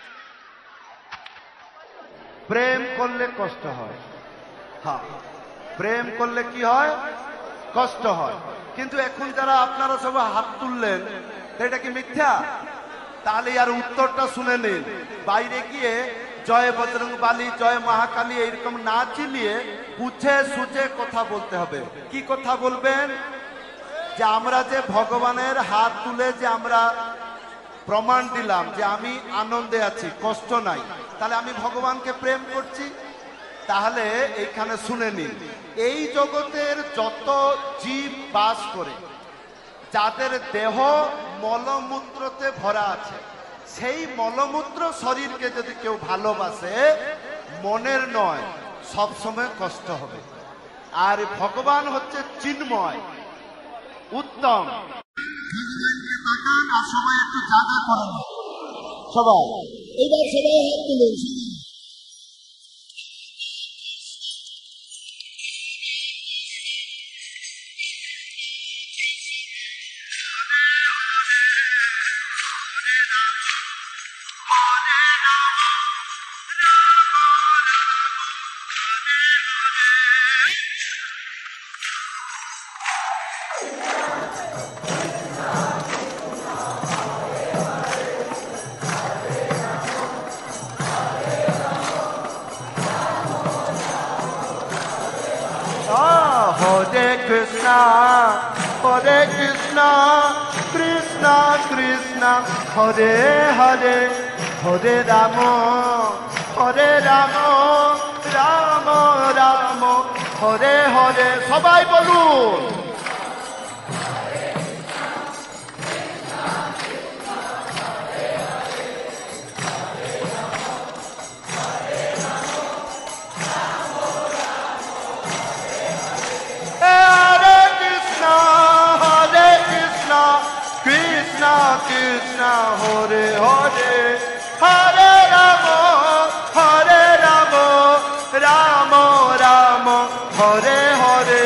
C: প্রেম করলে কষ্ট হয়। হ্যাঁ, প্রেম করলে কি হয়? কষ্ট হয়। কিন্তু এখন যারা আপনারা সব হাত তুললেন, এটা কি মিথ্যা? তাহলে আর উত্তরটা শুনে নিন। বাইরে গিয়ে জয় বজরং বালি, জয় মহাকালী এইরকম না চিলিয়ে বুঝে সুঝে কথা বলতে হবে। কি কথা বলবেন? যে আমরা যে ভগবানের হাত তুলে যে আমরা প্রমাণ দিলাম যে আমি আনন্দে আছি, কষ্ট নাই, তাহলে আমি ভগবানকে প্রেম করছি। তাহলে এইখানে শুনে নিন, এই জগতের যত জীব বাস করে, যাদের দেহ মলমূত্রতে ভরা আছে, সেই মলমূত্র শরীরকে যদি কেউ ভালোবাসে, মনের নয়, সবসময় কষ্ট হবে। আর ভগবান হচ্ছে চিন্ময়, উত্তম। ভগবানকে তাকান আর সবাই একটু জাগা করেন সবাই। এইবার সবাই হাত তুলুন। Hare Krishna, Hare Krishna, Krishna Krishna, Hare Hare, Hare Rama, Hare Rama, Rama Rama, Hare Hare. সবাই বলুন Krishna, Hare Hare, Hare Rama, Hare Rama, Rama Rama, Hare Hare.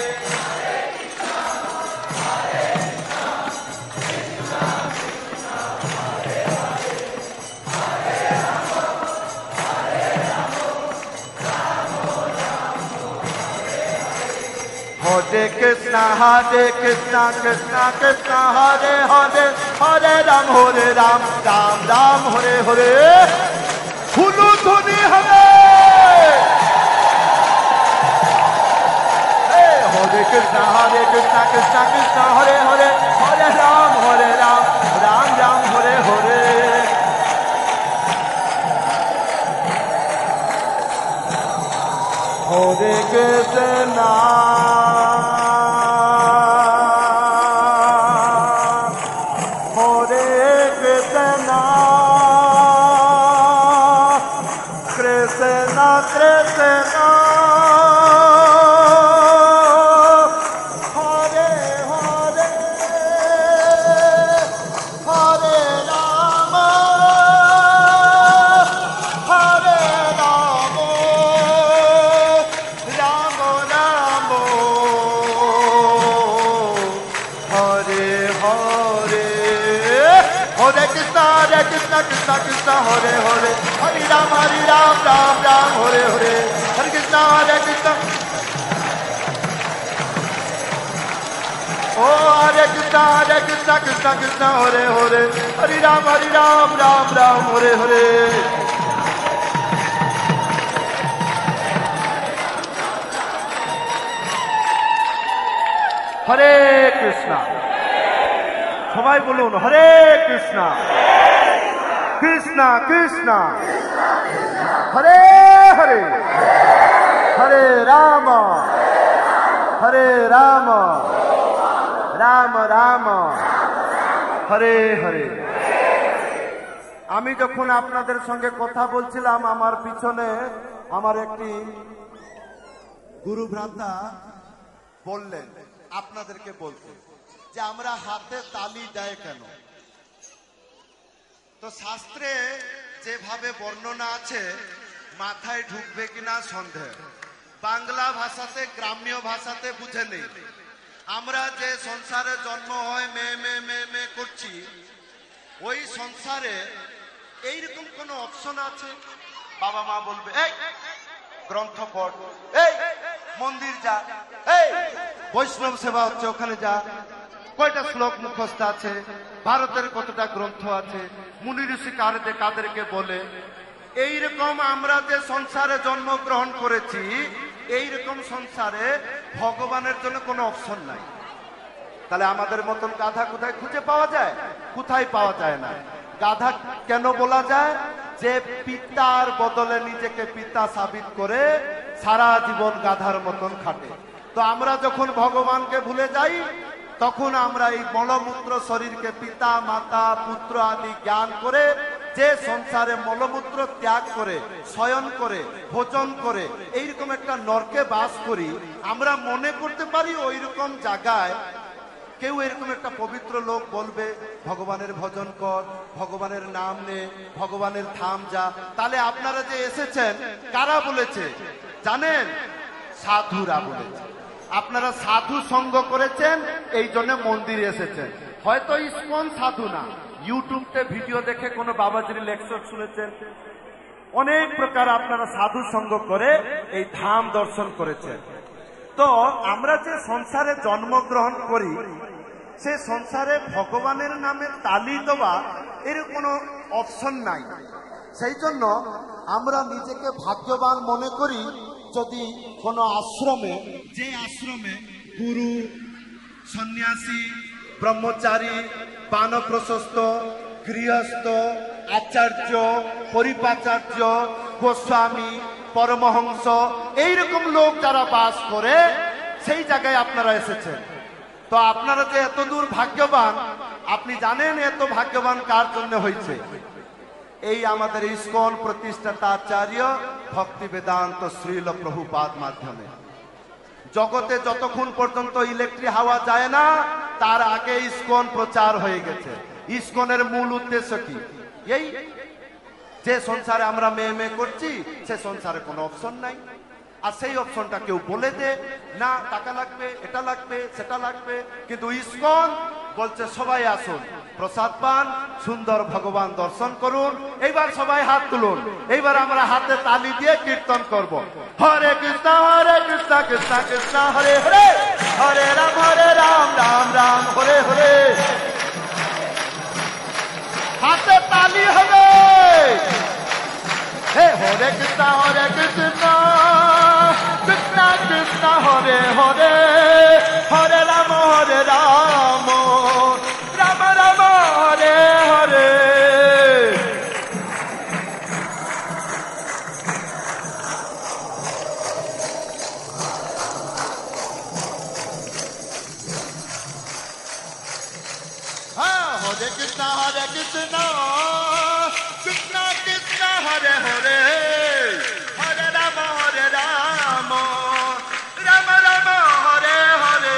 C: Hare Krishna, Hare Krishna, Krishna Krishna, Hare Hare, Hare Ram, Hare Ram, Ram Ram, Hare Hare. Hulu dhuni Hare. Hey, Hare Krishna, Hare Krishna, Krishna Krishna, Hare Hare, Hare Ram, Hare Ram, Ram Ram, Hare Hare. Hare Krishna. Krishna, Krishna, Krishna Krishna Hare Hare Hare Ram হরে রাম রাম রাম হরে হরে হরে কৃষ্ণ হরে কৃষ্ণ ও হরে কৃষ্ণ হরে কৃষ্ণ কৃষ্ণ কৃষ্ণ হরে হরে হরে রাম হরে রাম রাম রাম হরে হরে হরে কৃষ্ণ সবাই বলুন হরে কৃষ্ণ কৃষ্ণ কৃষ্ণ হরে হরে হরে রাম হরে রাম রাম রাম হরে হরে আমি যখন আপনাদের সঙ্গে কথা বলছিলাম আমার পিছনে আমার একটি গুরু ভ্রাতা বললেন আপনাদেরকে বলতে যে আমরা হাতে তালি দেয় কেন। তো শাস্ত্রে যেভাবে বর্ণনা আছে মাথায় ঢুকবে কিনা সন্দেহ। বাংলা ভাষাতে গ্রাম্য ভাষাতে বুঝে নেই। আমরা যে সংসারে জন্ম হয় মে মে মে মে করছি ওই সংসারে এইরকম কোন অপশন আছে বাবা মা বলবে এই গ্রন্থ পড়, এই মন্দির যা, এই বৈষ্ণব সেবা হচ্ছে ওখানে যা, কয়টা শ্লোক মুখস্থ আছে, ভারতের কতটা গ্রন্থ আছে, মুনি ঋষি কারদে কাদেরকে বলে। এইরকম আমরা যে সংসারে জন্মগ্রহণ করেছি এইরকম সংসারে ভগবানের জন্য কোনো অপশন নাই। তাহলে আমাদের মতন গাধা কোথায় খুঁজে পাওয়া যায়? কোথায় পাওয়া যায় না। গাধা কেন বলা যায়? যে পিতার বদলে নিজেকে পিতা সাবিত করে সারা জীবন গাধার মতন খাটে। তো আমরা যখন ভগবানকে ভুলে যাই তখন আমরা এই মলমূত্র শরীরকে পিতা মাতা পুত্র আদি জ্ঞান করে যে সংসারে মলমূত্র ত্যাগ করে শয়ন করে ভোজন করে এইরকম একটা নরকে বাস করি। আমরা মনে করতে পারি ওই রকম জায়গায় কেউ এরকম একটা পবিত্র লোক বলবে ভগবানের ভজন কর, ভগবানের নাম নে, ভগবানের ধাম যা। তাহলে আপনারা যে এসেছেন কারা বলেছে জানেন? সাধুরা বলেছে। আপনারা সাধু সঙ্গ করেছেন এই জন্য মন্দিরে এসেছেন। হয়তো ইসকন সাধু না, ইউটিউবতে ভিডিও দেখে কোনো বাবাজির লেকচার শুনেছেন, অনেক প্রকার আপনারা সাধু সঙ্গ করে এই ধাম দর্শন করেছেন। তো আমরা যে সংসারে জন্মগ্রহণ করি সে সংসারে ভগবানের নামে তালি দেওয়া এর কোনো অপশন নাই। সেই জন্য আমরা নিজেকে ভাগ্যবান মনে করি যদি কোনো আশ্রমে, যে আশ্রমে গুরু সন্ন্যাসী ব্রহ্মচারী বানপ্রশস্ত গৃহস্থ আচার্য পরিপাচার্য গোস্বামী পরমহংস এইরকম লোক যারা বাস করে সেই জায়গায় আপনারা এসেছেন। তো আপনারা যে এত দূর ভাগ্যবান, আপনি জানেন এত ভাগ্যবান কার জন্য হয়েছে? এই আমাদের ইসকন প্রতিষ্ঠাতা আচার্য ভক্তি বেদান্ত শ্রীল প্রভুপাদ মাধ্যমে। জগতে যতক্ষণ পর্যন্ত ইলেকট্রিক হাওয়া যায় না তার আগে ইসকন প্রচার হয়ে গেছে। ইসকনের মূল উদ্দেশ্য কি? এই যে সংসারে আমরা মেয়ে মেয়ে করছি সে সংসারে কোনো অপশন নাই। আর সেই অপশনটা কেউ বলে দে না, টাকা লাগবে, এটা লাগবে, সেটা লাগবে, কিন্তু ইসকন বলছে সবাই আসুন, প্রসাদ পান, সুন্দর ভগবান দর্শন করুন। এইবার সবাই হাত তুলুন, এইবার আমরা হাতে তালি দিয়ে কীর্তন করব। হরে কৃষ্ণ হরে কৃষ্ণ কৃষ্ণ কৃষ্ণ হরে হরে হরে রাম হরে রাম রাম রাম হরে হরে। হাতে তালি হবে। হে হরে কৃষ্ণ হরে কৃষ্ণ কৃষ্ণ কৃষ্ণ হরে হরে হরে রাম হরে রাম রাম রাম হরে হরে। হ্যাঁ হরে কৃষ্ণ হরে কৃষ্ণ কৃষ্ণ কৃষ্ণ হরে হরে হরে রাম হরে রাম রাম রাম হরে হরে।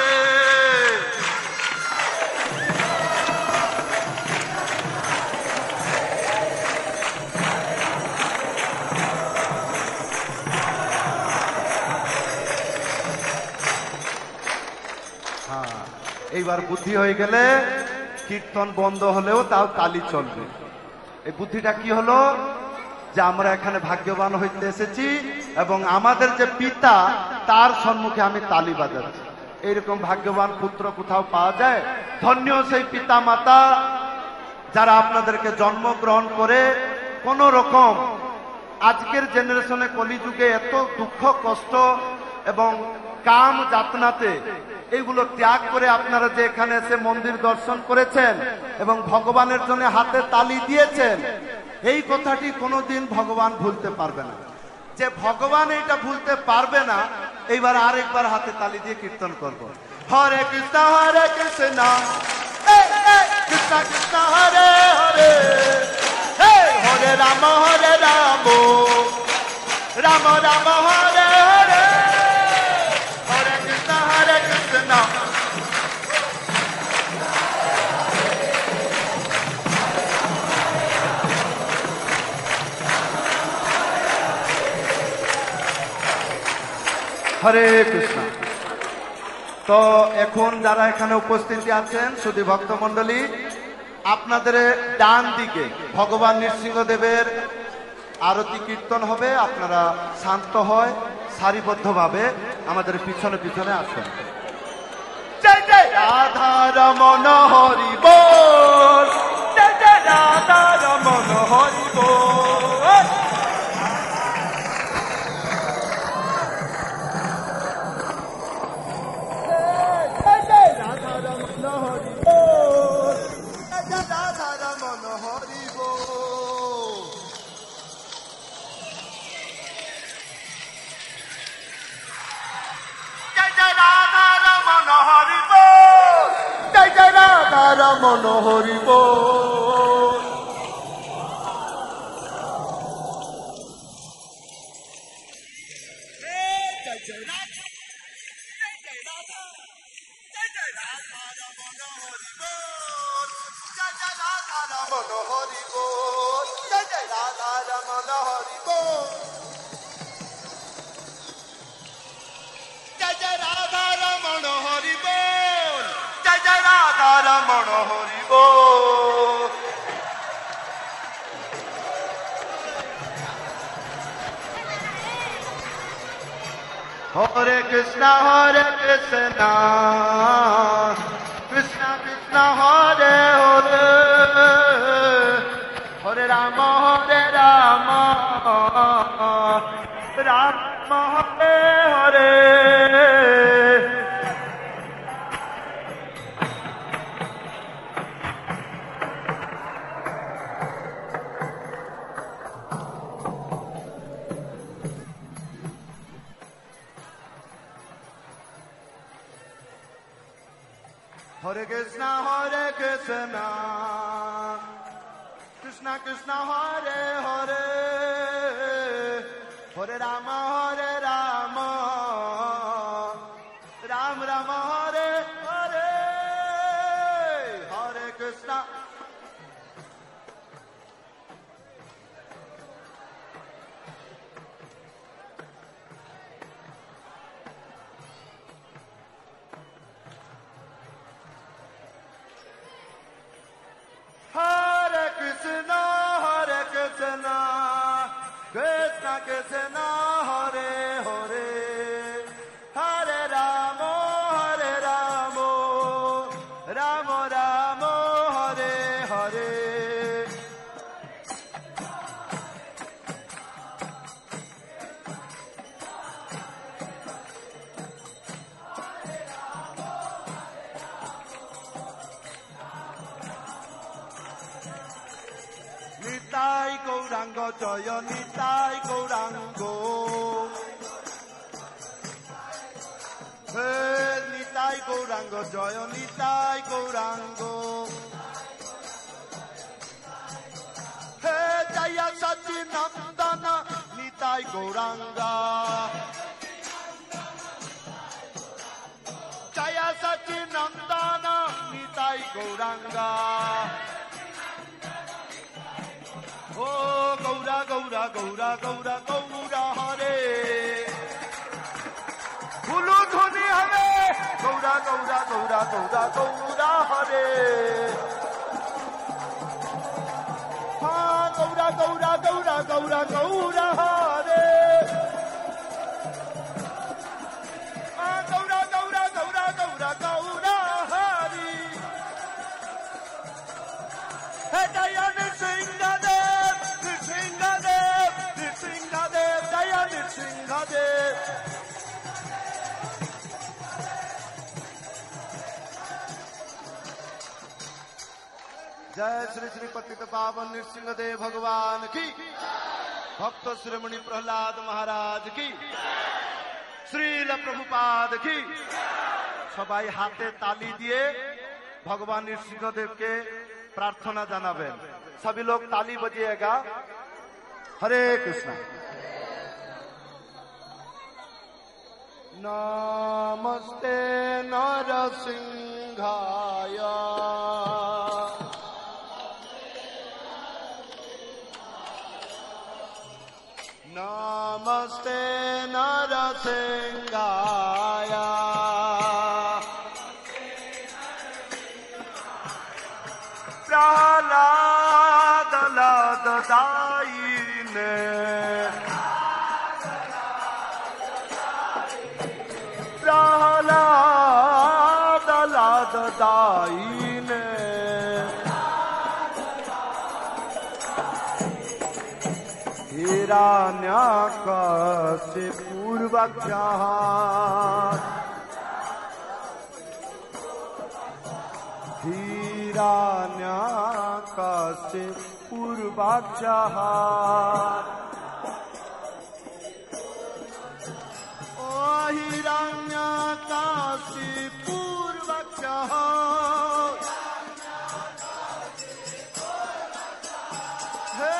C: হ্যাঁ, এইবার বুদ্ধি হয়ে গেলে কীর্তন বন্ধ হলেও তাও তালি চলবে। এই বুদ্ধিটা কি হলো যে আমরা এখানে ভাগ্যবান হইতে এসেছি এবং আমাদের যে পিতা তার সম্মুখে আমি তালি বাজাচ্ছি। এইরকম ভাগ্যবান পুত্র কোথাও পাওয়া যায়? ধন্য সেই পিতা মাতা যারা আপনাদেরকে জন্মগ্রহণ করে কোন রকম আজকের জেনারেশনে কলিযুগে এত দুঃখ কষ্ট এবং কাম যাতনাতে এইগুলো ত্যাগ করে আপনারা যে এখানে এসে মন্দির দর্শন করেছেন এবং ভগবানের জন্য হাতে তালি দিয়েছেন, এই কথাটি কোনোদিন ভগবান ভুলতে পারবে না। যে ভগবান এটা ভুলতে পারবে না, এইবার আরেকবার হাতে তালি দিয়ে কীর্তন করব। হরে কৃষ্ণ হরে কৃষ্ণ কৃষ্ণ কৃষ্ণ হরে হরে হরে রাম হরে রাম রাম রাম হরে হরে হরে কৃষ্ণ হরে কৃষ্ণ। হরে কৃষ্ণ। তো এখন যারা এখানে উপস্থিত আছেন শুধু ভক্তমণ্ডলী, আপনাদের ডান দিকে ভগবান নৃসিংহদেবের আরতি কীর্তন হবে। আপনারা শান্ত হয় সারিবদ্ধভাবে আমাদের পিছনে পিছনে আসেন। জয় জয় রাধা রমন হরি বল, জয় জয় রাধা রমন হরি বল। রমন হরি বল। জয় জয় রাধা জয় জয় রাধা জয় জয় রাধা রমন হরি বল, জয় জয় রাধা রমন হরি বল, জয় জয় রাধা রমন হরি বল, জয় জয় রাধা রমন হরি বল, জয় জয় রাধা রমন হরি বল। হরে কৃষ্ণ হরে কৃষ্ণ কৃষ্ণ কৃষ্ণ হরে হরে হরে রাম হরে রাম রাম হরে হরে। হরে কৃষ্ণ হরে কৃষ্ণ কৃষ্ণ কৃষ্ণ হরে হরে হরে রাম হরে Ram Ram Ram Hare Hare Hare Krishna. Hare Krishna, Hare Krishna, Krishna Krishna, Hare Hare, Hare Rama, Hare Rama, Rama Rama, Hare Hare. Nitai Gauranga জয় নিতাই গৌরাঙ্গ, হে নিতাই গৌরাঙ্গ জয় নিতাই গৌরাঙ্গ, হে জয় সচি নন্দন নিতাই গৌরাঙ্গা, জয় সচি নন্দন নিতাই গৌরাঙ্গা। ও গৌরা গৌরা গৌরা গৌরা গৌরা হরে ফুলু ধ্বনি হরে গৌরা গৌরা গৌরা গৌরা গৌরা হরে। গৌরা গৌরা গৌরা গৌরা হরে গৌরা গৌরা গৌরা গৌরা গৌরা হরি হে জয় নৃসিংহদেব নৃসিংহদেব নৃসিংহদেব জয় নৃসিংহদেব जय श्री श्री पतित पावन नृसिंहदेव भगवान की भक्त श्रीमणि प्रहलाद महाराज की श्रील प्रभुपाद की सबाई हाथे ताली दिए भगवान नृसिंहदेव के प्रार्थना जानाबेन सभी लोग ताली बजिएगा हरे कृष्ण नमस्ते नरसिंहाय नमस्ते नरसिंहाय प्रहलाद लाददायिने प्रहलाद लाददायिने हिरण्यकशिपूर्वक्षः हिरण्यकशिपूर्वक्षः ओ हिरण्यकशिपूर्वक्षः हे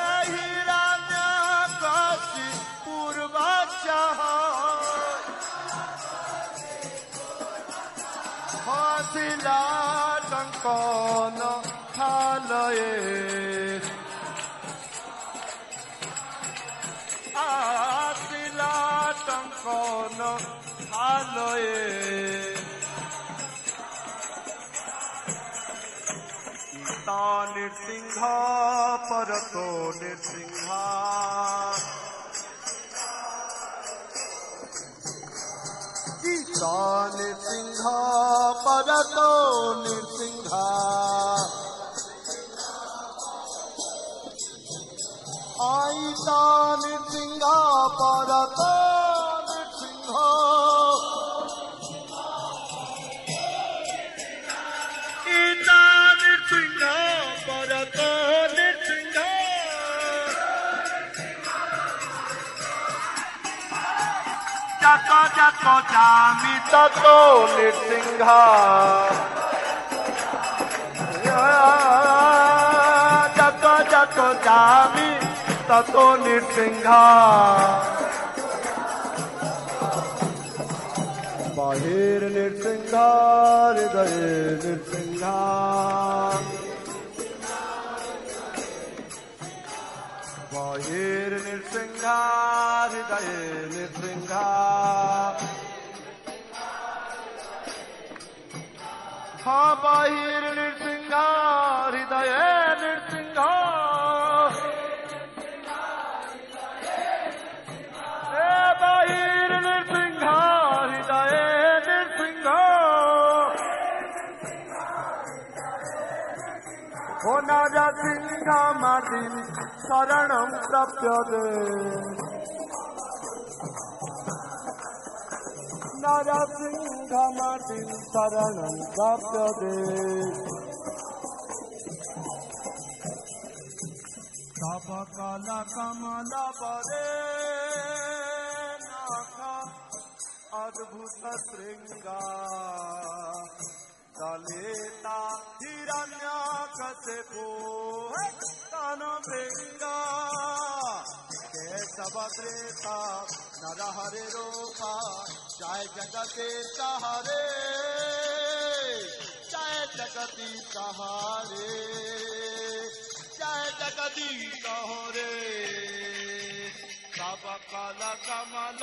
C: हिरण्यकशिपूर्वक्षः हसिलाटङ्कन हालये आसिलाटङ्कन हालये इता नृसिंह परतो नृसिंह ईसा नृसिंह परतो नृसिंह आईता नृसिंह परतो नृसिंह ईता नृसिंह परतो नृसिंह जत जत जामि ततो नृसिंह जत जत जामि ततो नृसिंह बाहिर नृसिंह हृदय नृसिंह बाहिर नृसिंह हृदय नृसिंह हाँ बाहिर नृसिंह हृदय नृसिंह हे बाहिर नृसिंह हृदय नृसिंह हो नरसिंह मतिं शरणं प्रपद्ये नरसिंह मतिं शरणं प्रपद्ये तव काल कमल परे नाथ अद्भुत श्रृंगा दलेता हिरण्यकशिपु तन भृंगा केशवद्रेता नरहरि रूपा जय जगदीश हरे जय जगदीश हरे जय जगदीश हरे सब काल कमल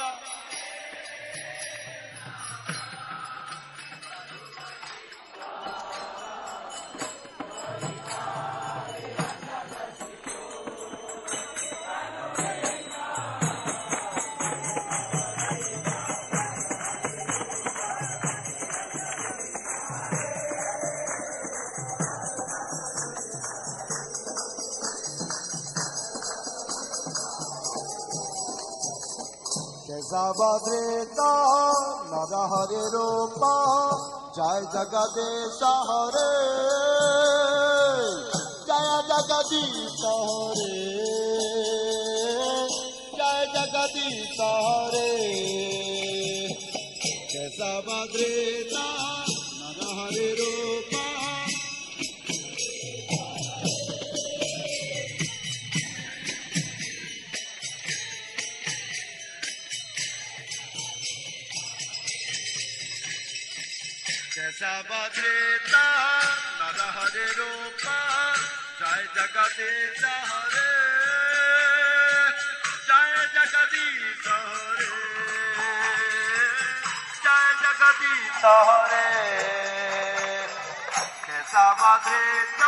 F: কেশবধৃতা নরহরি রূপ জয় জগদীশ হরে জয় জগদীশ হরে জয় জগদীশ হরে কেশবধৃতা নরহরি রূপ কেশবধৃতা নরহরি রূপ জয় জগদীশ হরে জয় জগদীশ হরে জয় জগদীশ হরে কেশবধৃতা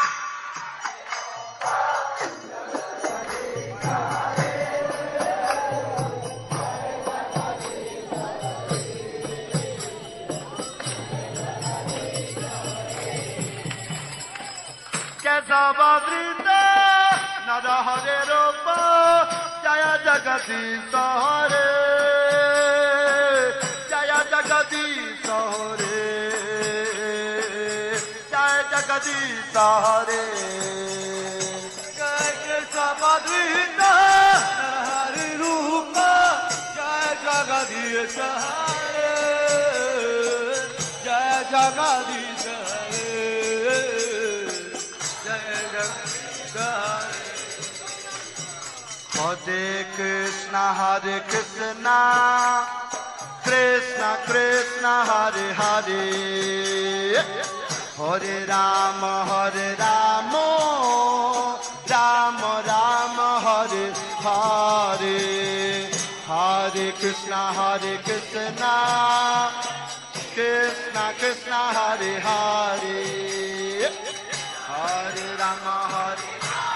F: কেশবধৃতা নরহরি রূপ জয় জগদীশ হরে জয় জগদীশ হরে জয় জগদীশ হরে কেশবধৃতা নরহরি রূপ জয় জগদীশ হরে জয় Jagadish Hare Krishna, Hare Krishna, Krishna Krishna, Hare Hare, Hare Rama, Hare Rama, Rama Rama, Hare Hare, Hare Krishna, Hare Krishna, Krishna Krishna, Hare Hare, Hare Rama, Hare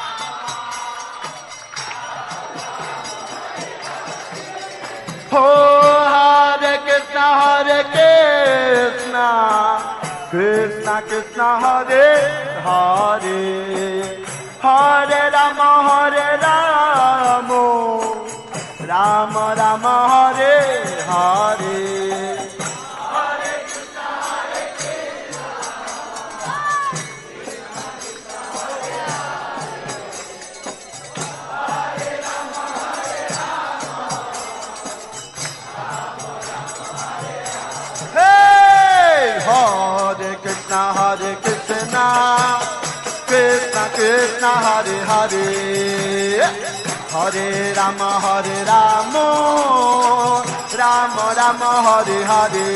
F: Oh, Hare Krishna, Hare Krishna, Krishna Krishna, Hare Hare, Hare Rama, Hare Rama, Rama Rama, Hare Hare. Hare Krishna, Hare Krishna, Krishna Krishna, Hare Hare, Hare Rama, Hare Rama, Rama Rama, Hare Hare,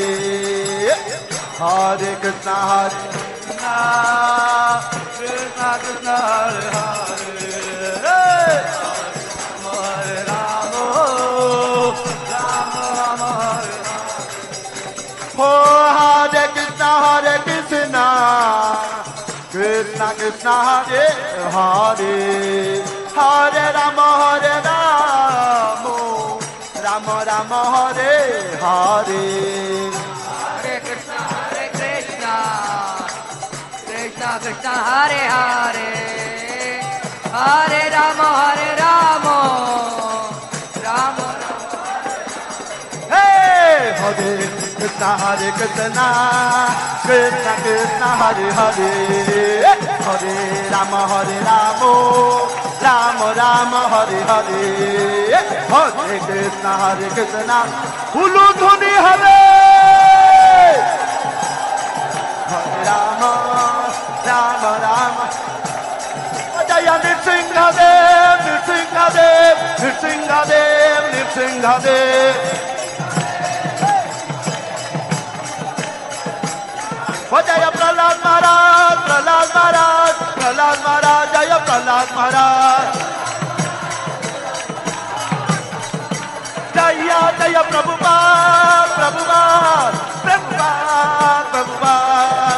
F: Hare Krishna, Hare Krishna, Krishna Krishna, Hare Hare, Hare Rama, Rama Rama, Hare Oh, Hare Krishna, Hare Krishna, Krishna Krishna, Hare Hare, Hare Rama, Hare Rama, Rama Rama, Hare Hare.
E: Hare Krishna, Hare Krishna, Krishna Krishna, Hare Hare, Hare Rama, Hare Rama, Rama Rama.
F: Hey, Hare Krishna, Hare Krishna, Krishna Krishna, Hare Hare, Hare Rama, Hare Rama, Rama Rama, Hare Hare, Hare Krishna, Hare Krishna, Ulu Dhuni Hare, Hare Rama, Rama Rama, Jaya Nrsimhadev, Nrsimhadev, Nrsimhadev, Nrsimhadev. Jaya Prahlad Maharaj, Prahlad Maharaj, Prahlad Maharaj, Jaya Prahlad Maharaj. Jaya Jaya Prabhupada, Prabhupada, Prabhupada, Prabhupada.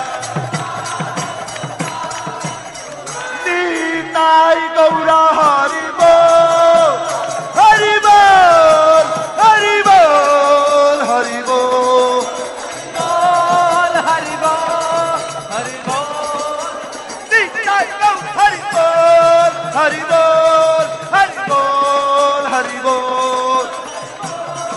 F: Nitai Gaura Hari Bol, Hari Bol, Hari Bol, Hari Bol. Hari Bol, Hari Bol, Hari Bol.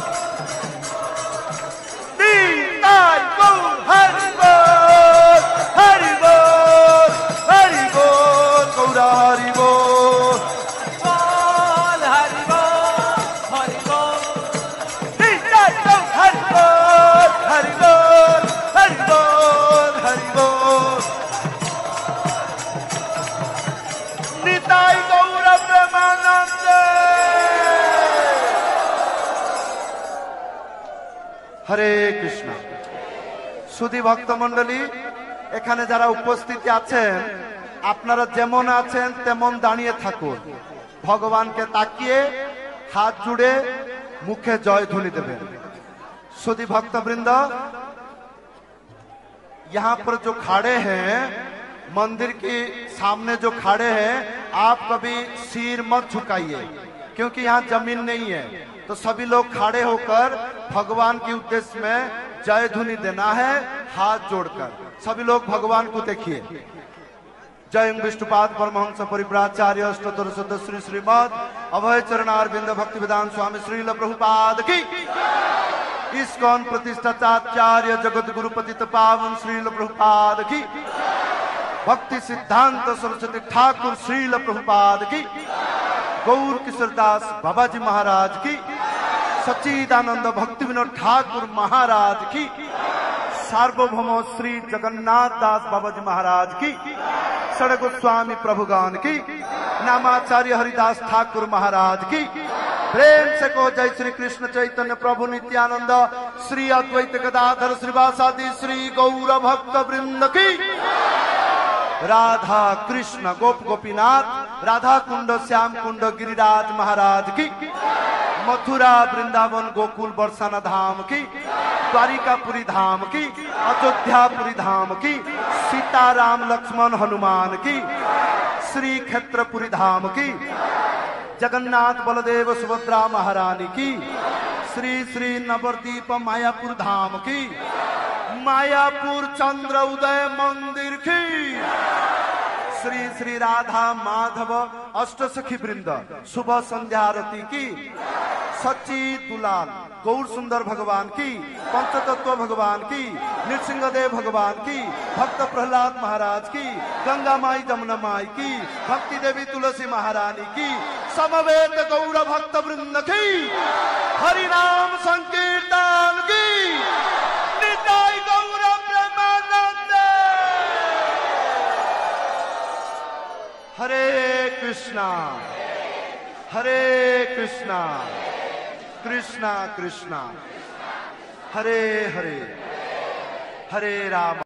C: হরে কৃষ্ণ। সুধী ভক্তমণ্ডলী, এখানে যারা উপস্থিত আছেন আপনারা যেমন আছেন তেমন দাঁড়িয়ে থাকুন। ভগবানকে তাকিয়ে हाथ जुड़े मुखे जय ध्वनि देवे। सुधी भक्तवृंद, यहाँ पर जो खड़े हैं मंदिर के सामने जो खड़े हैं, आप कभी सिर मत झुकाइए क्योंकि यहाँ जमीन नहीं है। तो सभी लोग खड़े होकर भगवान के उद्देश्य में जय ध्वनि देना है हाथ जोड़कर। सभी लोग भगवान को देखिए। जय विष्णुपाद परमहंस परिव्राचार्य अष्टोत्तर शुद्ध श्री श्रीमद अभय चरणारविंद भक्ति वेदांत स्वामी श्रील प्रभुपाद की। इस्कॉन प्रतिष्ठाचार्य जगत गुरु पतित पावन श्रील प्रभुपाद की। भक्ति सिद्धांत सरस्वती ठाकुर श्रील प्रभुपाद की। गौर किशोरदास बाबाजी महाराज की। सच्चिदानंद भक्ति विनोद ठाकुर महाराज की। सार्वभौम श्री जगन्नाथ दास बाबाजी महाराज की। षड गोस्वामी प्रभुगान की। नामाचार्य हरिदास ठाकुर महाराज की। प्रेम से को जय श्री कृष्ण चैतन्य प्रभु नित्यानंद श्री अद्वैत गदाधर श्रीवासादि श्री गौर भक्त वृंद की। राधा कृष्ण गोप गोपीनाथ राधा कुंड श्याम कुंड गिरिराज महाराज की। मथुरा वृंदावन गोकुल बरसाना धाम की। द्वारिकापुरी धाम की। अयोध्यापुरी धाम की। सीताराम लक्ष्मण हनुमान की। श्री क्षेत्रपुरी धाम की। जगन्नाथ बलदेव सुभद्रा महारानी की। श्री श्री नवद्वीप मायापुर धाम की। मायापुर चंद्र उदय मंदिर की। श्री श्री राधा माधव अष्टसखी वृंद शुभ संध्या आरती की। सच्ची दुलाल गौर सुंदर भगवान की। पंचतत्व भगवान की। नृसिंहदेव भगवान की। भक्त प्रहलाद महाराज की। गंगा माई जमुना माई की। भक्ति देवी तुलसी महारानी की। समवेत गौर भक्त वृंद की। हरिनाम संकीर्तन की। निताय गौर प्रेमानंद। हरे कृष्णा हरे कृष्णा कृष्णा कृष्णा हरे हरे हरे राम।